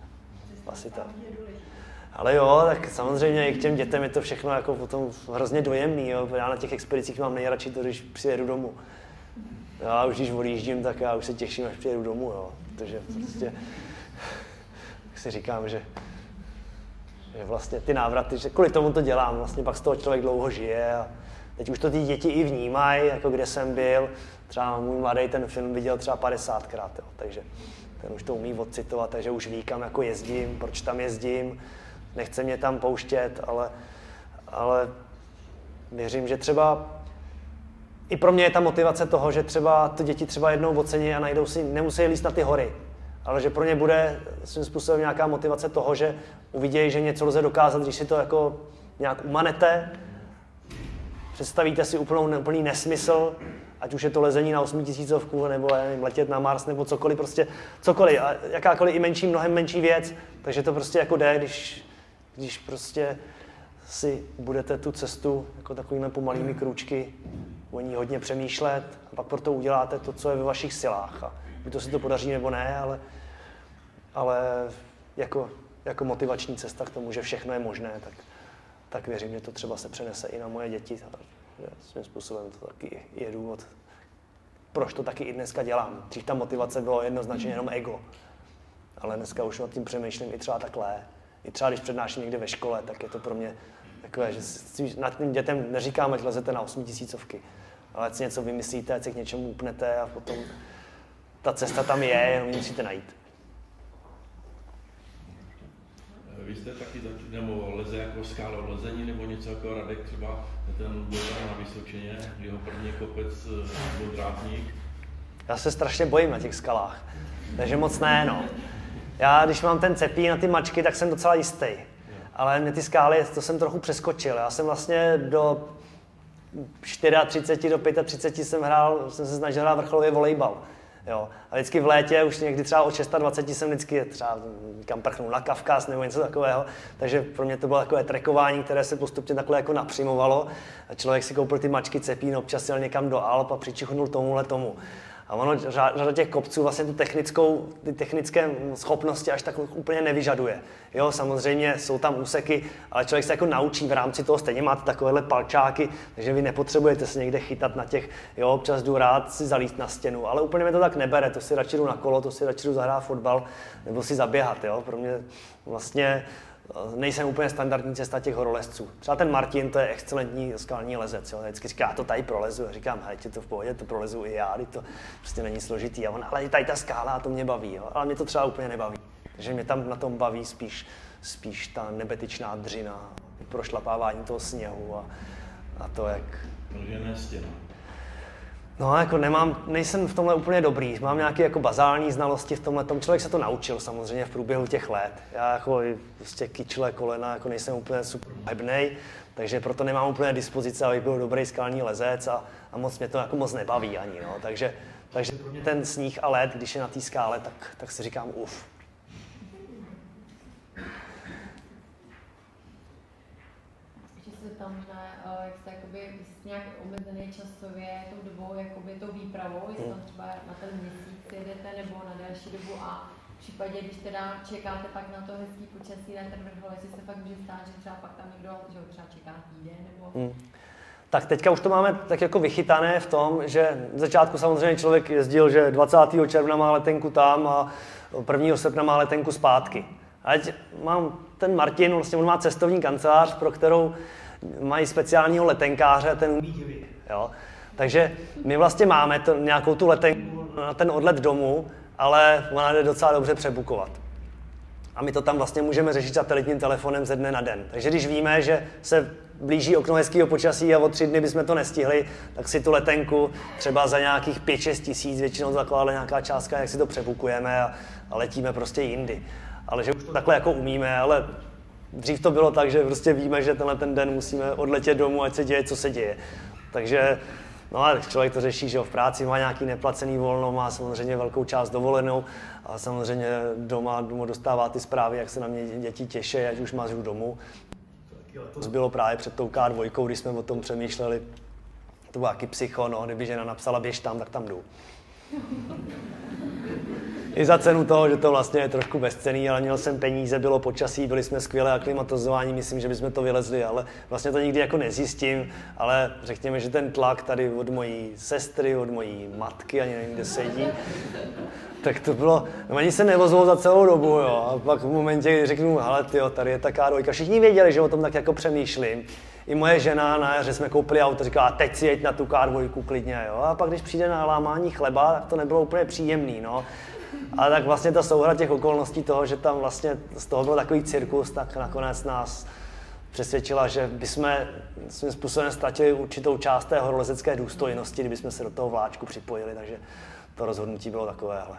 Asi tak. Ale jo, tak samozřejmě i k těm dětem je to všechno jako potom hrozně dojemný. Jo. Já na těch expedicích mám nejradši to, když přijedu domů. Já už když odjíždím, tak já už se těším, až přijedu domů. Jo. Protože prostě, tak si říkám, že, že vlastně ty návraty, že kvůli tomu to dělám, vlastně pak z toho člověk dlouho žije. A teď už to ty děti i vnímají, jako kde jsem byl. Třeba můj mladý ten film viděl třeba padesátkrát, jo. Takže ten už to umí odcitovat, takže už ví, kam jako jezdím, proč tam jezdím. Nechce mě tam pouštět, ale, ale věřím, že třeba i pro mě je ta motivace toho, že třeba ty děti třeba jednou ocení a najdou si, nemusí líst na ty hory, ale že pro ně bude svým způsobem nějaká motivace toho, že uvidějí, že něco lze dokázat, když si to jako nějak umanete, představíte si úplnou, úplný nesmysl, ať už je to lezení na osmitisícovku, nebo nevím, letět na Mars, nebo cokoliv, prostě cokoliv, a jakákoliv i menší, mnohem menší věc, takže to prostě jako jde, když, když prostě si budete tu cestu jako takovými pomalými krůčky o ní hodně přemýšlet a pak proto uděláte to, co je ve vašich silách. A buď to se to podaří, nebo ne, ale, ale jako, jako motivační cesta k tomu, že všechno je možné, tak, tak věřím, že to třeba se přenese i na moje děti. Svým způsobem to taky je důvod, proč to taky i dneska dělám. Dřív ta motivace bylo jednoznačně jenom ego, ale dneska už nad tím přemýšlím i třeba takhle. I třeba když přednáším někde ve škole, tak je to pro mě takové, že si nad tím dětem neříkám, ať lezete na osmitisícovky, ale ať si něco vymyslíte, ať se k něčemu upnete a potom ta cesta tam je, jenom ji musíte najít. Vy jste taky začali, nebo leze jako skálolezení, nebo něco jako Radek, třeba ten Boulder na Vysočině, jeho první kopec byl Drátník. Já se strašně bojím na těch skalách, takže moc ne, no. Já, když mám ten cepí na ty mačky, tak jsem docela jistý. Ale mě ty skály, to jsem trochu přeskočil. Já jsem vlastně do třicet čtyři, do třicet pět jsem hrál, jsem se snažil hrát vrcholově volejbal. Jo. A vždycky v létě, už někdy třeba od dvacet šest jsem vždycky třeba kam prchnul na Kavkaz nebo něco takového. Takže pro mě to bylo takové trekování, které se postupně takhle jako napřimovalo. A člověk si koupil ty mačky cepín, občas jel někam do Alp a přičichnul tomuhle tomu. A ono, řada těch kopců vlastně tu technickou, ty technické schopnosti až tak úplně nevyžaduje. Jo, samozřejmě jsou tam úseky, ale člověk se jako naučí v rámci toho, stejně máte takovéhle palčáky, takže vy nepotřebujete se někde chytat na těch, jo, občas jdu rád si zalíst na stěnu, ale úplně mě to tak nebere, to si radši jdu na kolo, to si radši jdu zahrát fotbal, nebo si zaběhat, jo, pro mě vlastně nejsem úplně standardní cesta těch horolezců. Třeba ten Martin, to je excelentní skalní lezec. Jo. Vždycky říká, já to tady prolezu. A říkám, hej, to v pohodě, to prolezu i já, to prostě není složitý. A on, ale tady ta skála, to mě baví. Jo. Ale mě to třeba úplně nebaví. Takže mě tam na tom baví spíš, spíš ta nebetyčná dřina, prošlapávání toho sněhu a, a to, jak... Takže ne stěna. No, jako nemám, nejsem v tomhle úplně dobrý, mám nějaké jako bazální znalosti v tomhle, tom člověk se to naučil samozřejmě v průběhu těch let. Já jako prostě kyčle kolena jako nejsem úplně super hebnej, takže proto nemám úplně dispozice, abych byl dobrý skalní lezec a, a moc mě to jako moc nebaví ani, no. Takže, takže ten sníh a led, když je na té skále, tak, tak si říkám uf. Ještě se tam možná, jak jste jakoby nějak omezený časově tou dobou, jakoby tou výpravou, jestli tam třeba na ten měsíc jedete nebo na další dobu a v případě, když teda čekáte pak na to hezký počasí, na ten vrchol, jestli se fakt může stát, že třeba pak tam někdo, že ho třeba čeká týden nebo... Hmm. Tak teďka už to máme tak jako vychytané v tom, že v začátku samozřejmě člověk jezdil, že dvacátého června má letenku tam a prvního srpna má letenku zpátky. A teď mám ten Martin, vlastně on má cestovní kancelář, pro kterou mají speciálního letenkáře, ten umí divit, jo. Takže my vlastně máme to, nějakou tu letenku na ten odlet domů, ale ona jde docela dobře přebukovat. A my to tam vlastně můžeme řešit satelitním telefonem ze dne na den. Takže když víme, že se blíží okno hezkého počasí a o tři dny bychom to nestihli, tak si tu letenku třeba za nějakých pět šest tisíc, většinou zakládá nějaká částka, jak si to přebukujeme a, a letíme prostě jindy. Ale že už to takhle jako umíme, ale dřív to bylo tak, že prostě víme, že tenhle ten den musíme odletět domů, ať se děje, co se děje. Takže no a člověk to řeší, že v práci má nějaký neplacený volno, má samozřejmě velkou část dovolenou a samozřejmě doma, doma dostává ty zprávy, jak se na mě děti těší, ať už mařu domů. To bylo právě před tou ká dva, když jsme o tom přemýšleli. To bylo jaký psycho, no, kdyby žena napsala běž tam, tak tam jdu. I za cenu toho, že to vlastně je trošku bezcenný, ale měl jsem peníze, bylo počasí, byli jsme skvěle aklimatizovaní, myslím, že bychom to vylezli, ale vlastně to nikdy jako nezjistím, ale řekněme, že ten tlak tady od mojí sestry, od mojí matky, ani nevím, kde sedí, tak to bylo, no ani se nevozilo za celou dobu, jo, a pak v momentě, kdy řeknu, hele tyjo, tady je ta ká dvojka, všichni věděli, že o tom tak jako přemýšlím. I moje žena, na jaře jsme koupili auto, říkala, teď si jeď na tu ká dvojku klidně, jo, a pak když přijde na lámání chleba, tak to nebylo úplně příjemný, no. Ale tak vlastně ta souhra těch okolností toho, že tam vlastně z toho byl takový cirkus, tak nakonec nás přesvědčila, že bychom svým způsobem ztratili určitou část té horolezecké důstojnosti, kdybychom se do toho vláčku připojili, takže to rozhodnutí bylo takovéhle.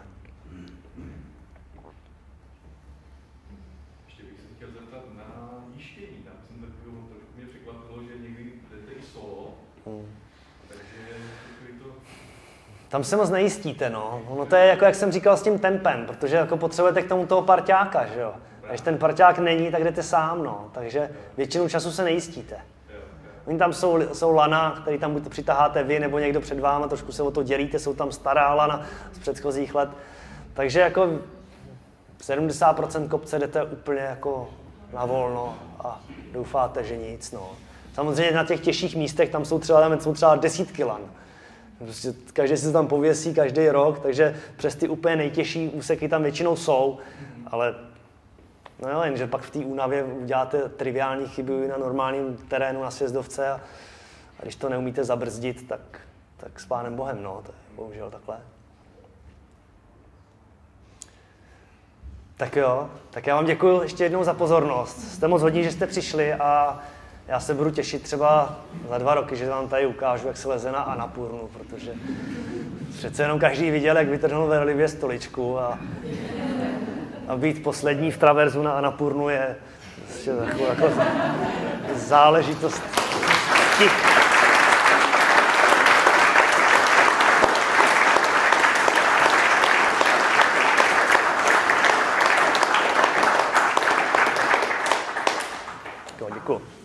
Ještě bych se chtěl zeptat na jíštění. Tam jsem takovou, trošku mě překvapilo, že někdy jdete i solo, hmm. takže to... Tam se moc nejistíte, no. Ono to je jako, jak jsem říkal, s tím tempem, protože jako potřebujete k tomu toho parťáka, že jo. A když ten parťák není, tak jdete sám, no. Takže většinu času se nejistíte. Oni tam jsou, jsou lana, který tam buď přitaháte vy, nebo někdo před váma, trošku se o to dělíte, jsou tam stará lana z předchozích let. Takže jako sedmdesát procent kopce jdete úplně jako na volno a doufáte, že nic, no. Samozřejmě na těch těžších místech tam jsou třeba, tam jsou třeba desítky lan. Prostě každý si to tam pověsí každý rok, takže přes ty úplně nejtěžší úseky tam většinou jsou, ale no jo, jenže pak v té únavě uděláte triviální chyby na normálním terénu na sjezdovce a, a když to neumíte zabrzdit, tak, tak s pánem Bohem, no, to je bohužel takhle. Tak jo, tak já vám děkuji ještě jednou za pozornost. Jste moc hodní, že jste přišli a já se budu těšit třeba za dva roky, že vám tady ukážu, jak se leze na Annapurnu, protože přece jenom každý viděl, jak vytrhnul Verlivě stoličku a, a být poslední v traverzu na Annapurnu je takovou jako záležitost. Děkuji.